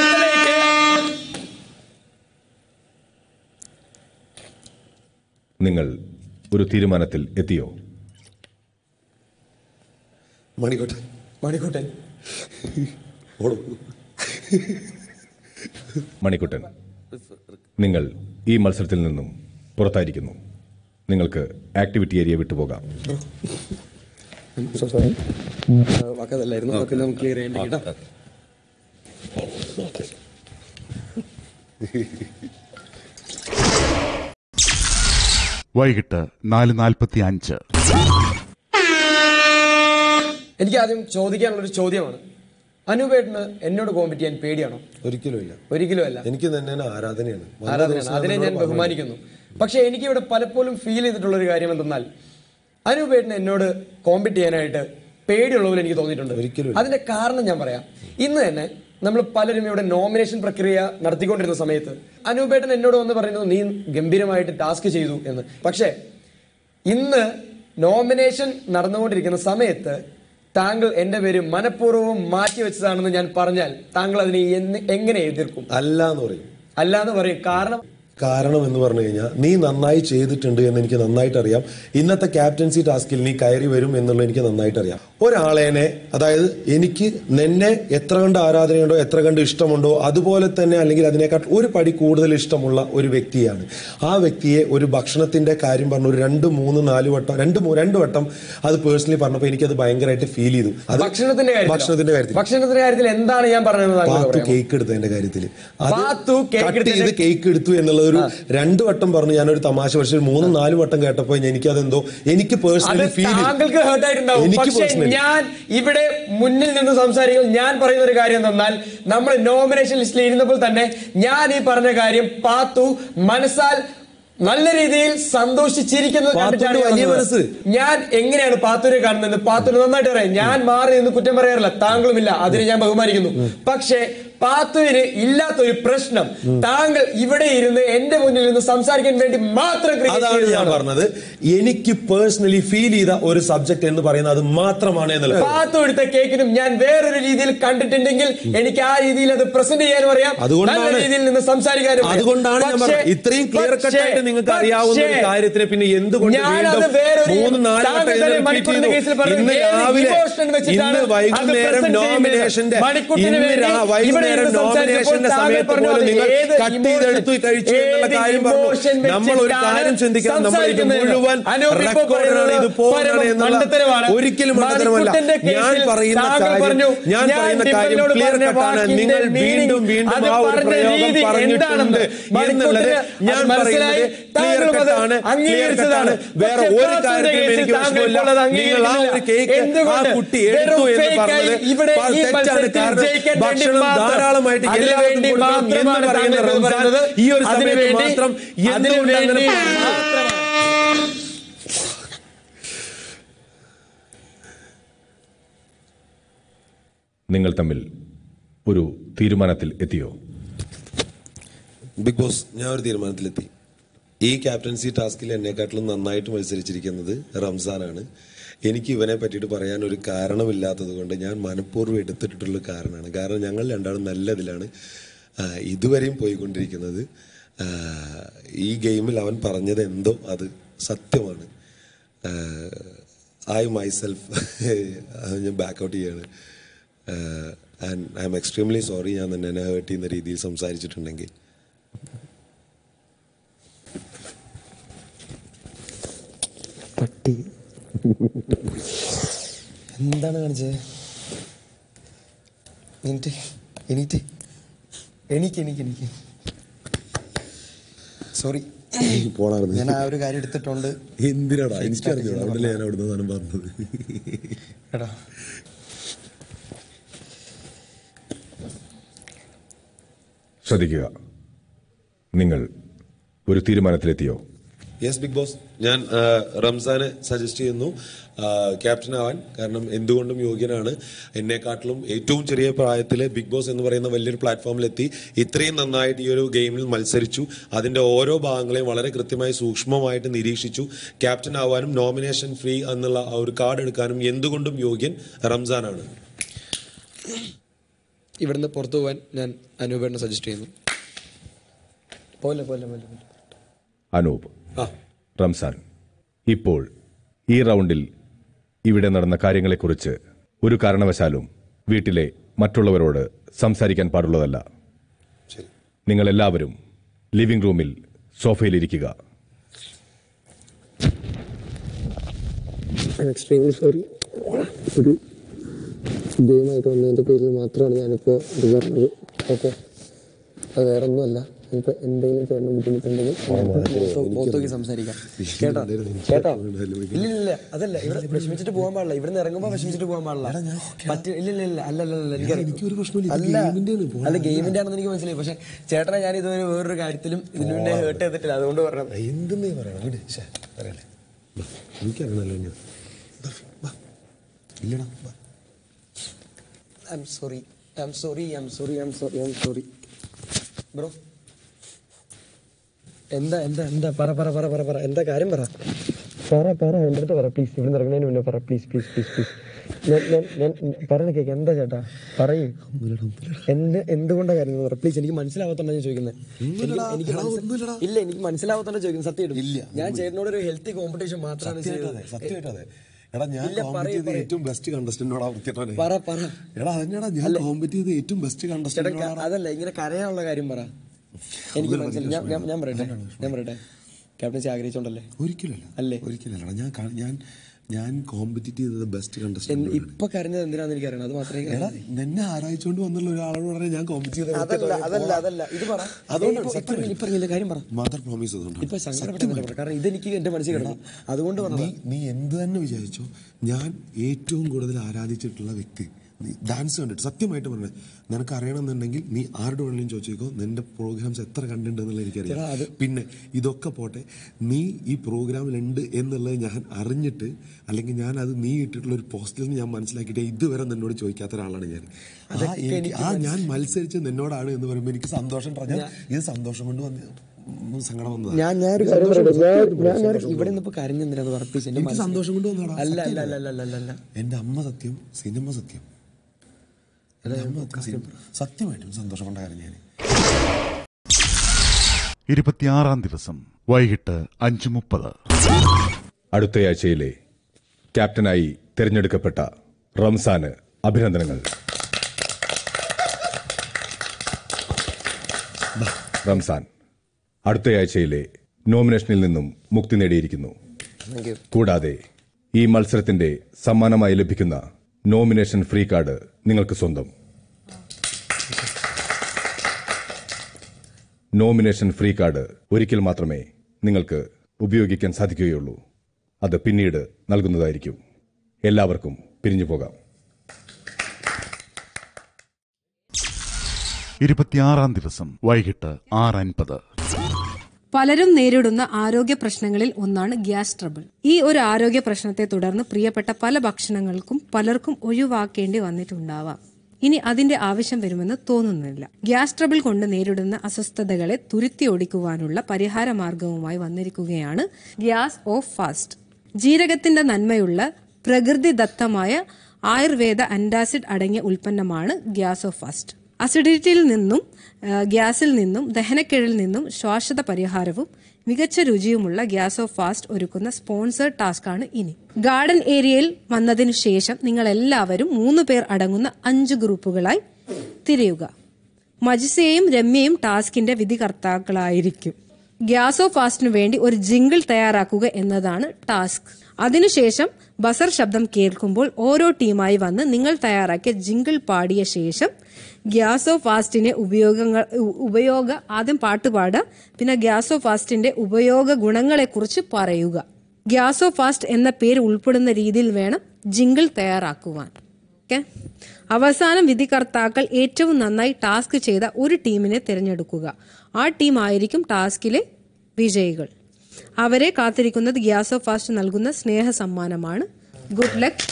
നിങ്ങൾ ഒരു തീരുമാനത്തിൽ എത്തിയോ? മണിക്കുട്ടൻ മണിക്കുട്ടൻ, നിങ്ങൾ ഈ മത്സരത്തിൽ നിന്നും പുറത്തായിരിക്കുന്നു. നിങ്ങൾക്ക് ആക്ടിവിറ്റി ഏരിയ വിട്ടുപോകാം. വൈകിട്ട് 4:45. എനിക്ക് ആദ്യം ചോദിക്കാനുള്ളൊരു ചോദ്യമാണ്, അനൂപേട്ടന് എന്നോട് കോമ്പറ്റ് ചെയ്യാൻ പേടിയാണോ? ഒരിക്കലും അല്ല. എനിക്ക് തന്നെ ആരാധനയാണ്. അതിനെ ഞാൻ ബഹുമാനിക്കുന്നു. പക്ഷെ എനിക്ക് ഇവിടെ പലപ്പോഴും ഫീൽ ചെയ്തിട്ടുള്ളൊരു കാര്യം എന്തെന്നാൽ അനൂപേട്ടന് എന്നോട് കോമ്പറ്റ് ചെയ്യാനായിട്ട് പേടിയുള്ള പോലെ എനിക്ക് തോന്നിയിട്ടുണ്ട്. അതിന്റെ കാരണം ഞാൻ പറയാം. ഇന്ന് തന്നെ നമ്മൾ പലരും ഇവിടെ നോമിനേഷൻ പ്രക്രിയ നടത്തിക്കൊണ്ടിരുന്ന സമയത്ത് അനൂപേട്ടൻ എന്നോട് വന്ന് പറയുന്നത് നീ ഗംഭീരമായിട്ട് ടാസ്ക് ചെയ്തു എന്ന്. പക്ഷേ ഇന്ന് നോമിനേഷൻ നടന്നുകൊണ്ടിരിക്കുന്ന സമയത്ത് താങ്കൾ എന്റെ പേര് മനഃപൂർവ്വം മാറ്റിവെച്ചതാണെന്ന് ഞാൻ പറഞ്ഞാൽ താങ്കൾ അതിനെ എങ്ങനെ എതിർക്കും? അല്ലാന്ന് പറയും. കാരണം എന്ന് പറഞ്ഞു കഴിഞ്ഞാൽ നീ നന്നായി ചെയ്തിട്ടുണ്ട് എന്ന് എനിക്ക് നന്നായിട്ട് അറിയാം. ഇന്നത്തെ ക്യാപ്റ്റൻസി ടാസ്കിൽ നീ കയറി വരും എന്നുള്ളത് എനിക്ക് നന്നായിട്ട് അറിയാം. ഒരാളേനെ, അതായത് എനിക്ക് നിന്നെ എത്ര കണ്ട് ആരാധനയുണ്ടോ, എത്ര കണ്ട് ഇഷ്ടമുണ്ടോ, അതുപോലെ തന്നെ അല്ലെങ്കിൽ അതിനേക്കാൾ ഒരു പടി കൂടുതൽ ഇഷ്ടമുള്ള ഒരു വ്യക്തിയാണ്. ആ വ്യക്തിയെ ഒരു ഭക്ഷണത്തിന്റെ കാര്യം പറഞ്ഞു ഒരു 2, 3, 4 വട്ടം 2 വട്ടം അത് പേഴ്സണലി പറഞ്ഞപ്പോൾ എനിക്കത് ഭയങ്കരമായിട്ട് ഫീൽ ചെയ്തു. ഭക്ഷണത്തിന്റെ കാര്യത്തിൽ എന്താണ് ഞാൻ പറഞ്ഞത്? കേക്ക് എടുത്തതിന്റെ കാര്യത്തിൽ കേക്ക് എടുത്തു എന്നുള്ളത് ഒരു 2 വട്ടം പറഞ്ഞു. ഞാനൊരു തമാശ, പക്ഷെ 3, 4 വട്ടം കേട്ടപ്പോ എനിക്ക് പേഴ്സണലി ഫീൽ ചെയ്തു. ഞാൻ ഇവിടെ മുന്നിൽ നിന്ന് സംസാരിക്കും. ഞാൻ പറയുന്ന ഒരു കാര്യം എന്നാൽ നമ്മൾ നോമിനേഷൻ ലിസ്റ്റിൽ ഇരുന്നപ്പോൾ തന്നെ ഞാൻ ഈ പറഞ്ഞ കാര്യം പാത്തു മനസ്സാൽ നല്ല രീതിയിൽ സന്തോഷിച്ചിരിക്കുന്നത് കണ്ടിട്ടാണ്. ഞാൻ എങ്ങനെയാണ് പാത്തുവിനെ കാണുന്നത് പാത്തുവിന് നന്നായിട്ട് അറിയാം. ഞാൻ മാറി നിന്ന് കുറ്റം പറയാറില്ല, താങ്കളുമില്ല, അതിനെ ഞാൻ ബഹുമാനിക്കുന്നു. പക്ഷേ പാത്തുവിന് ഇല്ലാത്തൊരു പ്രശ്നം താങ്കൾ ഇവിടെ ഇരുന്ന് എന്റെ മുന്നിൽ നിന്ന് സംസാരിക്കാൻ വേണ്ടി മാത്രം. അതാണ് ഞാൻ പറഞ്ഞത്. എനിക്ക് പേഴ്സണലി ഫീൽ ചെയ്ത ഒരു സബ്ജക്ട് എന്ന് പറയുന്നത് അത് മാത്രമാണ് എന്നുള്ളത്. പാത്തു എടുത്ത കേക്കിനും ഞാൻ വേറൊരു രീതിയിൽ കണ്ടിട്ടുണ്ടെങ്കിൽ എനിക്ക് ആ രീതിയിൽ അത് പ്രസന്റ് ചെയ്യാനും അറിയാം, നല്ല രീതിയിൽ നിന്ന് സംസാരിക്കാനും. അതുകൊണ്ടാണ് ഞാൻ പറഞ്ഞത് ഇത്രയും ക്ലിയർ കട്ടായിട്ട് നിങ്ങൾക്ക് അറിയാവുന്ന ഒരു കാര്യത്തിന് പിന്നെ എന്തുകൊണ്ട് ഇന്ന് വൈകുന്നേരം നോമിനേഷന്റെ സമയത്ത് പോലും നിങ്ങൾ കട്ട് ചെയ്തെടുത്തു കഴിച്ചു എന്നുള്ള കാര്യം പറഞ്ഞു. നമ്മൾ ഒരു കാര്യം ചിന്തിക്കണം, നമ്മൾ ഇത് മുഴുവൻ റെക്കോർഡാണ്, ഇത് പോകണം എന്നുള്ള ഒരിക്കലും മണ്ടത്തരമല്ല. ഞാൻ പറയുന്ന കാര്യം ക്ലിയർ കട്ടാണ്. നിങ്ങൾ വീണ്ടും ആ ഒരു പ്രയോഗം പറഞ്ഞിട്ടുണ്ട് എന്നുള്ളത് ഞാൻ പറയുന്നത് ക്ലിയർ കട്ടാണ്, ക്ലിയർ കട്ടാണ്. വേറെ ഒരു കാര്യത്തിലും എനിക്ക് വിഷമമില്ല. നിങ്ങൾ ആ ഒരു കേക്ക് ആ കുട്ടി എടുത്തു എന്ന് പറഞ്ഞത് തെറ്റാണ്. കാരണം ഭക്ഷണം ധാരാളമായിട്ട് എല്ലാവർക്കും കൊടുക്കണം എന്ന് പറയുന്ന റംസാൻ ഈ ഒരു സമയത്ത് മാത്രം എന്തുകൊണ്ട് അങ്ങനെ നിങ്ങൾ തമ്മിൽ ഒരു തീരുമാനത്തിൽ എത്തിയോ? ബിഗ് ബോസ്, ഞാൻ ഒരു തീരുമാനത്തിലെത്തി. ഈ ക്യാപ്റ്റൻസി ടാസ്കിൽ എന്നെക്കാട്ടിലും നന്നായിട്ട് മത്സരിച്ചിരിക്കുന്നത് റംസാനാണ്. എനിക്ക് ഇവനെ പറ്റിയിട്ട് പറയാൻ ഒരു കാരണമില്ലാത്തത് കൊണ്ട് ഞാൻ മനഃപൂർവ്വം എടുത്തിട്ടുള്ള കാരണമാണ്. കാരണം ഞങ്ങൾ രണ്ടാളും നല്ല ഇതിലാണ് ഇതുവരെയും പോയിക്കൊണ്ടിരിക്കുന്നത്. ഈ ഗെയിമിൽ അവൻ പറഞ്ഞത് എന്തോ അത് സത്യമാണ്. ഐ മൈസെൽഫ് ഞാൻ ബാക്ക് ഔട്ട് ചെയ്യാണ്. And I'm extremely sorry ഞാൻ തന്നെ എന്നെ ഹേർട്ട് ചെയ്യുന്ന രീതിയിൽ സംസാരിച്ചിട്ടുണ്ടെങ്കിൽ. പട്ടി എന്താണ് കാണിച്ചത്? എനിക്ക് സോറി, ഞാൻ ആ ഒരു കാര്യം എടുത്തിട്ടുണ്ട്. എന്തിനാടാ? എനിക്കറിഞ്ഞോ അവിടെ ഞാൻ അവിടുന്ന് സാധനം പറഞ്ഞത്. എടാ ശ്രദ്ധിക്കുക, നിങ്ങൾ ഒരു തീരുമാനത്തിലെത്തിയോ? യെസ് ബിഗ് ബോസ്, ഞാൻ റംസാനെ സജസ്റ്റ് ചെയ്യുന്നു ക്യാപ്റ്റൻ ആവാൻ. കാരണം എന്തുകൊണ്ടും യോഗ്യനാണ്. എന്നെക്കാട്ടിലും ഏറ്റവും ചെറിയ പ്രായത്തിൽ ബിഗ് ബോസ് എന്ന് പറയുന്ന വലിയൊരു പ്ലാറ്റ്ഫോമിലെത്തി ഇത്രയും നന്നായിട്ട് ഈ ഒരു ഗെയിമിൽ മത്സരിച്ചു. അതിൻ്റെ ഓരോ ഭാഗങ്ങളെയും വളരെ കൃത്യമായി സൂക്ഷ്മമായിട്ട് നിരീക്ഷിച്ചു. ക്യാപ്റ്റൻ ആവാനും നോമിനേഷൻ ഫ്രീ എന്നുള്ള ആ ഒരു കാർഡ് എടുക്കാനും എന്തുകൊണ്ടും യോഗ്യൻ റംസാനാണ്. ഇവിടുന്ന് പുറത്തു പോകാൻ ഞാൻ അനൂപേട്ടനെ സജസ്റ്റ് ചെയ്യുന്നു. പോലെ അനൂപ്, റംസാൻ, ഇപ്പോൾ ഈ റൗണ്ടിൽ ഇവിടെ നടന്ന കാര്യങ്ങളെക്കുറിച്ച് ഒരു കാരണവശാലും വീട്ടിലെ മറ്റുള്ളവരോട് സംസാരിക്കാൻ പാടുള്ളതല്ല. നിങ്ങളെല്ലാവരും ലിവിംഗ് റൂമിൽ സോഫയിലിരിക്കുക. Extremely sorry. ഒരു ഗെയിമായിട്ട് വന്നതിൻ്റെ പേരിൽ മാത്രമാണ് ഞാനിപ്പോൾ ഇത് പറഞ്ഞത്. ഓക്കെ, അത് വേറെ ഒന്നുമല്ല. ഇപ്പൊ എന്തെങ്കിലും ചേട്ടന് ബുദ്ധിമുട്ടുണ്ടെങ്കിൽ പുറത്തോക്കി സംസാരിക്കാം. കേട്ടോ? ഇല്ല, അതല്ല, ഇവിടെ വിഷമിച്ചിട്ട് പോകാൻ പാടില്ല. ഇവിടെ നിന്ന് ഇറങ്ങുമ്പോൾ വിഷമിച്ചിട്ട് പോകാൻ പാടില്ല. ഇല്ല, അല്ല, ഗെയിമിന്റെ ആണെന്ന് എനിക്ക് മനസ്സിലായി. പക്ഷെ ചേട്ടനെ ഞാൻ ഇതുവരെ വേറൊരു കാര്യത്തിലും ഇതിനു മുന്നേ ഹേർട്ട് ചെയ്തിട്ടില്ല. അതുകൊണ്ട് പറഞ്ഞത്. എന്തെന്നേ പറയണം? എനിക്കറിയണല്ലോ ഞാൻ. ഇല്ലടാ, I'm sorry ബ്രോ. എന്താ എന്താ കാര്യം പറ എൻ്റെ അടുത്ത് പറ പ്ലീസ്. ഇവിടെ ഇറങ്ങുന്നതിന് മുന്നേ പറ പ്ലീസ്. ഞാൻ പറയണ കേക്ക്. എന്താ ചേട്ടാ പറയൂ. എന്തുകൊണ്ടാ കാര്യം പറ പ്ലീസ്. എനിക്ക് മനസ്സിലാവാത്തോണ്ടാ ഞാൻ ചോദിക്കുന്നത്. ഇല്ല, എനിക്ക് മനസ്സിലാവാത്തോണ്ടാ ചോദിക്കുന്നത്. സത്യമായിട്ടും ഞാൻ ചേട്ടനോട് ഒരു ഹെൽത്തി കോമ്പറ്റീഷൻ മാത്രമാണ് സത്യമായിട്ടതെ. എടാ, ഞാൻ ഏറ്റവും ബെസ്റ്റ് കണ്ടസ്റ്റന്റോടാ. ഏറ്റവും ബെസ്റ്റ് കണ്ടസ്റ്റന്റ് അതല്ല, ഇങ്ങനെ കരയാനുള്ള കാര്യം പറ. എനിക്ക് മനസ്സിലായി. ഞാൻ പറയട്ടെ ക്യാപ്റ്റൻസി ആഗ്രഹിച്ചോണ്ടല്ലേ? ഒരിക്കലല്ല. ഞാൻ കോമ്പറ്റീറ്റ് ചെയ്തത് ബെസ്റ്റ് കണ്ടസ്റ്റന്റ്. ഇപ്പൊ കരഞ്ഞത് എന്തിനാന്ന് എനിക്ക് അറിയണം. അത് മാത്രമേ എന്നെ ആരായിച്ചോണ്ട് വന്നുള്ള ഒരാളോട് പറഞ്ഞാൽ ഞാൻ കോമ്പറ്റീറ്റ് അതല്ല ഇത് പറ. അതുകൊണ്ട് കാര്യം പറ. Mother promise. ഇപ്പൊ സങ്കടപ്പെട്ടില്ല, കാരണം ഇതെനിക്ക് എന്റെ മനസ്സിൽ കിടന്നു. അതുകൊണ്ട് നീ എന്ത് തന്നെ വിചാരിച്ചോ, ഞാൻ ഏറ്റവും കൂടുതൽ ആരാധിച്ചിട്ടുള്ള വ്യക്തി ഡാൻസ് കണ്ടിട്ട്. സത്യമായിട്ട് പറഞ്ഞത്, നിനക്ക് അറിയണമെന്നുണ്ടെങ്കിൽ നീ ആരുടെ വേണമെങ്കിലും ചോദിച്ചേക്കോ. നിന്റെ പ്രോഗ്രാംസ് എത്ര കണ്ടിട്ടുണ്ടെന്നുള്ള എനിക്കറിയാം. പിന്നെ ഇതൊക്കെ പോട്ടെ, നീ ഈ പ്രോഗ്രാമിലുണ്ട് എന്നുള്ളത് ഞാൻ അറിഞ്ഞിട്ട്, അല്ലെങ്കിൽ ഞാൻ അത് നീ ഇട്ടിട്ടുള്ള ഒരു പോസ്റ്റിൽ നിന്ന് ഞാൻ മനസ്സിലാക്കിയിട്ട് ഇതുവരെ നിന്നോട് ചോദിക്കാത്ത ഒരാളാണ് ഞാൻ. ഞാൻ മത്സരിച്ച് നിന്നോടാണ് എന്ന് പറയുമ്പോൾ എനിക്ക് സന്തോഷം പറഞ്ഞാൽ ഇത് സന്തോഷം കൊണ്ട് വന്ന് സങ്കടം വന്നതാണ്. ഇവിടെ നിന്ന് കരഞ്ഞെന്തിനാന്ന് പറപ്പിച്ച് എനിക്ക് സന്തോഷം കൊണ്ട് വന്നതാണ്. അല്ല, എന്റെ അമ്മ സത്യം, സിനിമ സത്യം. സത്യമായിട്ടും സന്തോഷം കൊണ്ട കാര്യം. ഞാൻ 26-ാം ദിവസം വൈകിട്ട് 5:30 അടുത്തയാഴ്ചയിലെ ക്യാപ്റ്റനായി തിരഞ്ഞെടുക്കപ്പെട്ട റംസാന് അഭിനന്ദനങ്ങൾ. റംസാൻ അടുത്തയാഴ്ചയിലെ നോമിനേഷനിൽ നിന്നും മുക്തി നേടിയിരിക്കുന്നു. കൂടാതെ ഈ മത്സരത്തിന്റെ സമ്മാനമായി ലഭിക്കുന്ന നോമിനേഷൻ ഫ്രീ കാർഡ് നിങ്ങൾക്ക് സ്വന്തം. നോമിനേഷൻ ഫ്രീ കാർഡ് ഒരിക്കൽ മാത്രമേ നിങ്ങൾക്ക് ഉപയോഗിക്കാൻ സാധിക്കുകയുള്ളൂ. അത് പിന്നീട് നൽകുന്നതായിരിക്കും. എല്ലാവർക്കും പിരിഞ്ഞു പോകാം. 26-ാം ദിവസം വൈകിട്ട് 6:50 പലരും നേരിടുന്ന ആരോഗ്യ പ്രശ്നങ്ങളിൽ ഒന്നാണ് ഗ്യാസ് ട്രബിൾ. ഈ ഒരു ആരോഗ്യ പ്രശ്നത്തെ തുടർന്ന് പ്രിയപ്പെട്ട പല ഭക്ഷണങ്ങൾക്കും പലർക്കും ഒഴിവാക്കേണ്ടി വന്നിട്ടുണ്ടാവാം. ഇനി അതിന്റെ ആവശ്യം വരുമെന്ന് തോന്നുന്നില്ല. ഗ്യാസ് ട്രബിൾ കൊണ്ട് നേരിടുന്ന അസ്വസ്ഥതകളെ തുരുത്തി ഓടിക്കുവാനുള്ള പരിഹാര മാർഗവുമായി വന്നിരിക്കുകയാണ് ഗ്യാസ് ഓഫ് ഫാസ്റ്റ്. ജീരകത്തിന്റെ നന്മയുള്ള പ്രകൃതിദത്തമായ ആയുർവേദ അന്റാസിഡ് അടങ്ങിയ ഉൽപ്പന്നമാണ് ഗ്യാസ് ഓഫ് ഫാസ്റ്റ്. അസിഡിറ്റിയിൽ നിന്നും ഗ്യാസിൽ നിന്നും ദഹനക്കേടിൽ നിന്നും ശ്വാസത പരിഹാരവും മികച്ച രുചിയുമുള്ള ഗ്യാസ് ഓഫ് ഫാസ്റ്റ് ഒരുക്കുന്ന സ്പോൺസേഡ് ടാസ്കാണ് ഇനി. ഗാർഡൻ ഏരിയയിൽ വന്നതിനു ശേഷം നിങ്ങൾ എല്ലാവരും 3 പേർ അടങ്ങുന്ന 5 ഗ്രൂപ്പുകളായി തിരിയുക. മജിസയും രമ്യയും ടാസ്കിന്റെ വിധികർത്താക്കളായിരിക്കും. ഗ്യാസ് ഓഫ് ഫാസ്റ്റിനു വേണ്ടി ഒരു ജിംഗിൾ തയ്യാറാക്കുക എന്നതാണ് ടാസ്ക്. അതിനുശേഷം ബസർ ശബ്ദം കേൾക്കുമ്പോൾ ഓരോ ടീമായി വന്ന് നിങ്ങൾ തയ്യാറാക്കിയ ജിംഗിൾ പാടിയ ശേഷം ഗ്യാസ് ഓഫ് ഫാസ്റ്റിന്റെ ആദ്യം പാട്ട് പാടുക, പിന്നെ ഗ്യാസ് ഓഫ് ഫാസ്റ്റിന്റെ ഉപയോഗ ഗുണങ്ങളെക്കുറിച്ച് പറയുക. ഗ്യാസ് ഓഫ് ഫാസ്റ്റ് എന്ന പേര് ഉൾപ്പെടുന്ന രീതിയിൽ വേണം ജിംഗിൾ തയ്യാറാക്കുവാൻ. ഓക്കെ. അവസാനം വിധികർത്താക്കൾ ഏറ്റവും നന്നായി ടാസ്ക് ചെയ്ത ഒരു ടീമിനെ തിരഞ്ഞെടുക്കുക. ആ ടീം ആയിരിക്കും ടാസ്കിലെ വിജയികൾ. അവരെ കാത്തിരിക്കുന്നത് ഗ്യാസ് ഓഫ് ഫാസ്റ്റ് നൽകുന്ന സ്നേഹ സമ്മാനമാണ്. Good luck.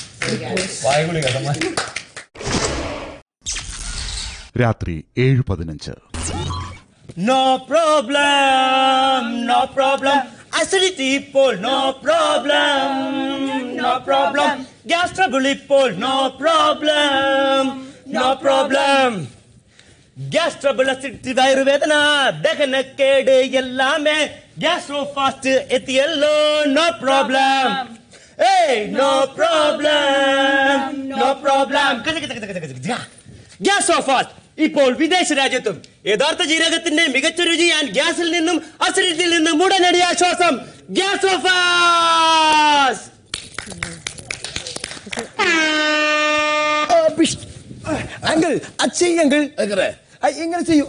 രാത്രി 7:15. No problem, no problem. Acidity ഇപ്പോൾ no problem, no problem. Gas trouble ഇപ്പോൾ no problem, no problem. Gas trouble, acidity, വയറുവേദന, ദഹനക്കേട് എല്ലാമേ ഗ്യാസ് ഓഫ് ഫാസ്റ്റ് എത്തിയല്ലോ. No problem. Hey, no problem, no problem. Gas Off Fast ഇപ്പോൾ വിദേശ രാജ്യത്തും. യഥാർത്ഥ ജീരകത്തിന്റെ മികച്ച രുചി ആൻഡ് ഗ്യാസിൽ നിന്നും അസിഡിറ്റിയിൽ നിന്നും ഉടനടി ആശ്വാസം. ഗ്യാസ് ഓഫ് അങ്കിൾ അങ്കിൾ എങ്ങനെ ചെയ്യൂ?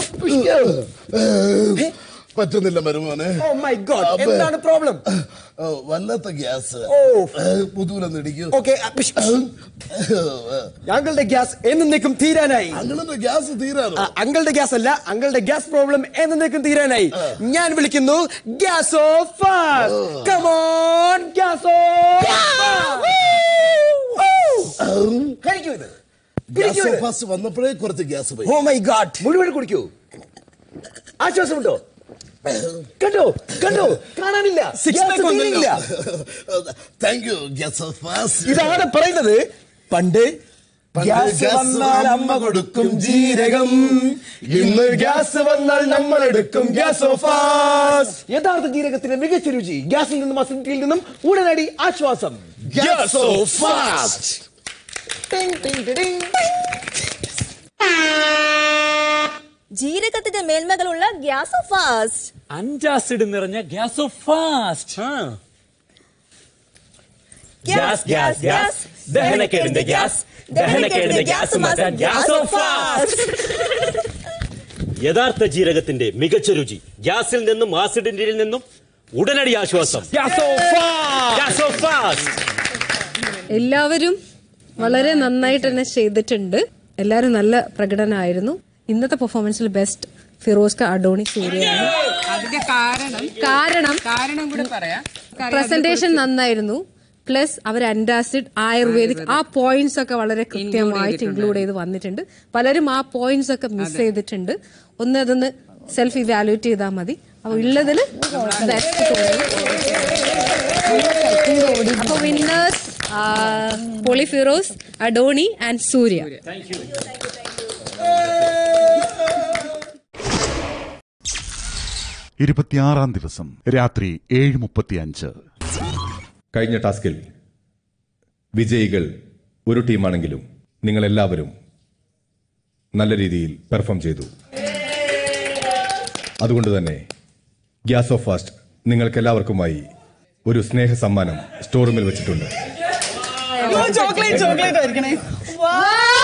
പറ്റുന്നില്ല മരുമോനെ. ഓ മൈ ഗോഡ്, എന്താണ് പ്രോബ്ലം? വല്ലാത്ത ഗ്യാസ്. പുതുവിലൊന്ന് ഇടിക്കൂ. ഓക്കെ, അങ്കിളുടെ ഗ്യാസ് എന്നേക്കും തീരാനായി. അങ്കിളുടെ ഗ്യാസ് തീരാനോ? അങ്കിളുടെ ഗ്യാസ് അല്ല, അങ്കിളുടെ ഗ്യാസ് പ്രോബ്ലം എന്നേക്കും തീരാനായി. ഞാൻ വിളിക്കുന്നു Gas Off Fast. Come on, Gas Off കഴിക്കൂ. ഇത് ഗ്യാസ് ഓഫ് ഫാസ്റ്റ് വന്നപ്പോഴേ കുറച്ച് ഗ്യാസ് പോയി. ഓ മൈ ഗോഡ്, മുഴുവൻ കുടിക്കൂ. ആശ്വാസമുണ്ടോ? കണ്ടോ കണ്ടോ, കാണാനില്ല. Thank you Gas Off Fast. ഇതാണ് പറയുന്നത്, പണ്ട് ഗ്യാസ് വന്നാൽ അമ്മ കൊടുക്കും ജീരകം, ഇന്ന് ഗ്യാസ് വന്നാൽ നമ്മൾ എടുക്കും ഗ്യാസ് ഓഫ് ഫാസ്റ്റ്. യഥാർത്ഥ ജീരകത്തിന്റെ മികച്ച രുചി, ഗ്യാസിൽ നിന്നും അസിഡിറ്റിയിൽ നിന്നും ഉടനടി ആശ്വാസം. Gas Off Fast. ജീരകത്തിന്റെ മേന്മകളുള്ള ഗ്യാസ് ഓഫ് ഫാസ്റ്റ്. 5 ആസിഡ് നിറഞ്ഞ Gas Off Fast. Gas gas gas, ദഹനക്കേടിന്റെ ഗ്യാസ്, ദഹനക്കേടിന്റെ ഗ്യാസ് മാറ്റാൻ ഗ്യാസ് ഓഫ് ഫാസ്റ്റ്. യഥാർത്ഥ ജീരകത്തിന്റെ മികച്ച രുചി, ഗ്യാസിൽ നിന്നും ആസിഡിന്റിൽ നിന്നും ഉടനടി ആശ്വാസം. Gas Off Fast. Gas Off Fast. എല്ലാവരും വളരെ നന്നായിട്ട് തന്നെ ചെയ്തിട്ടുണ്ട്. എല്ലാവരും നല്ല പ്രകടനമായിരുന്നു. ഇന്നത്തെ പെർഫോമൻസിൽ ബെസ്റ്റ് ഫിറോസ്ക, അഡോണി, സൂര്യയാണ്. അതിന്റെ കാരണം കൂടെ പറയാം. പ്രസന്റേഷൻ നന്നായിരുന്നു. പ്ലസ് അവർ അന്റാസിഡ്, ആയുർവേദിക് ആ പോയിന്റ്സ് ഒക്കെ വളരെ കൃത്യമായിട്ട് ഇൻക്ലൂഡ് ചെയ്ത് വന്നിട്ടുണ്ട്. പലരും ആ പോയിന്റ്സ് ഒക്കെ മിസ് ചെയ്തിട്ടുണ്ട്. അതൊന്ന് സെൽഫ് ഇവാലുവേറ്റ് ചെയ്താൽ മതി. അപ്പൊ ഉള്ളതിൽ അപ്പൊ വിന്നേഴ്സ് പോളി ഫിറോസ്, അഡോണി ആൻഡ് സൂര്യ. 26-ാം ദിവസം രാത്രി 7:35. കഴിഞ്ഞ ടാസ്കിൽ വിജയികൾ ഒരു ടീമാണെങ്കിലും നിങ്ങളെല്ലാവരും നല്ല രീതിയിൽ പെർഫോം ചെയ്തു. അതുകൊണ്ട് തന്നെ ഗ്യാസ് ഓഫ് ഫാസ്റ്റ് നിങ്ങൾക്കെല്ലാവർക്കുമായി ഒരു സ്നേഹ സമ്മാനം സ്റ്റോർ റൂമിൽ വെച്ചിട്ടുണ്ട്. ചോക്ലേറ്റ് ആയിരിക്കണേ.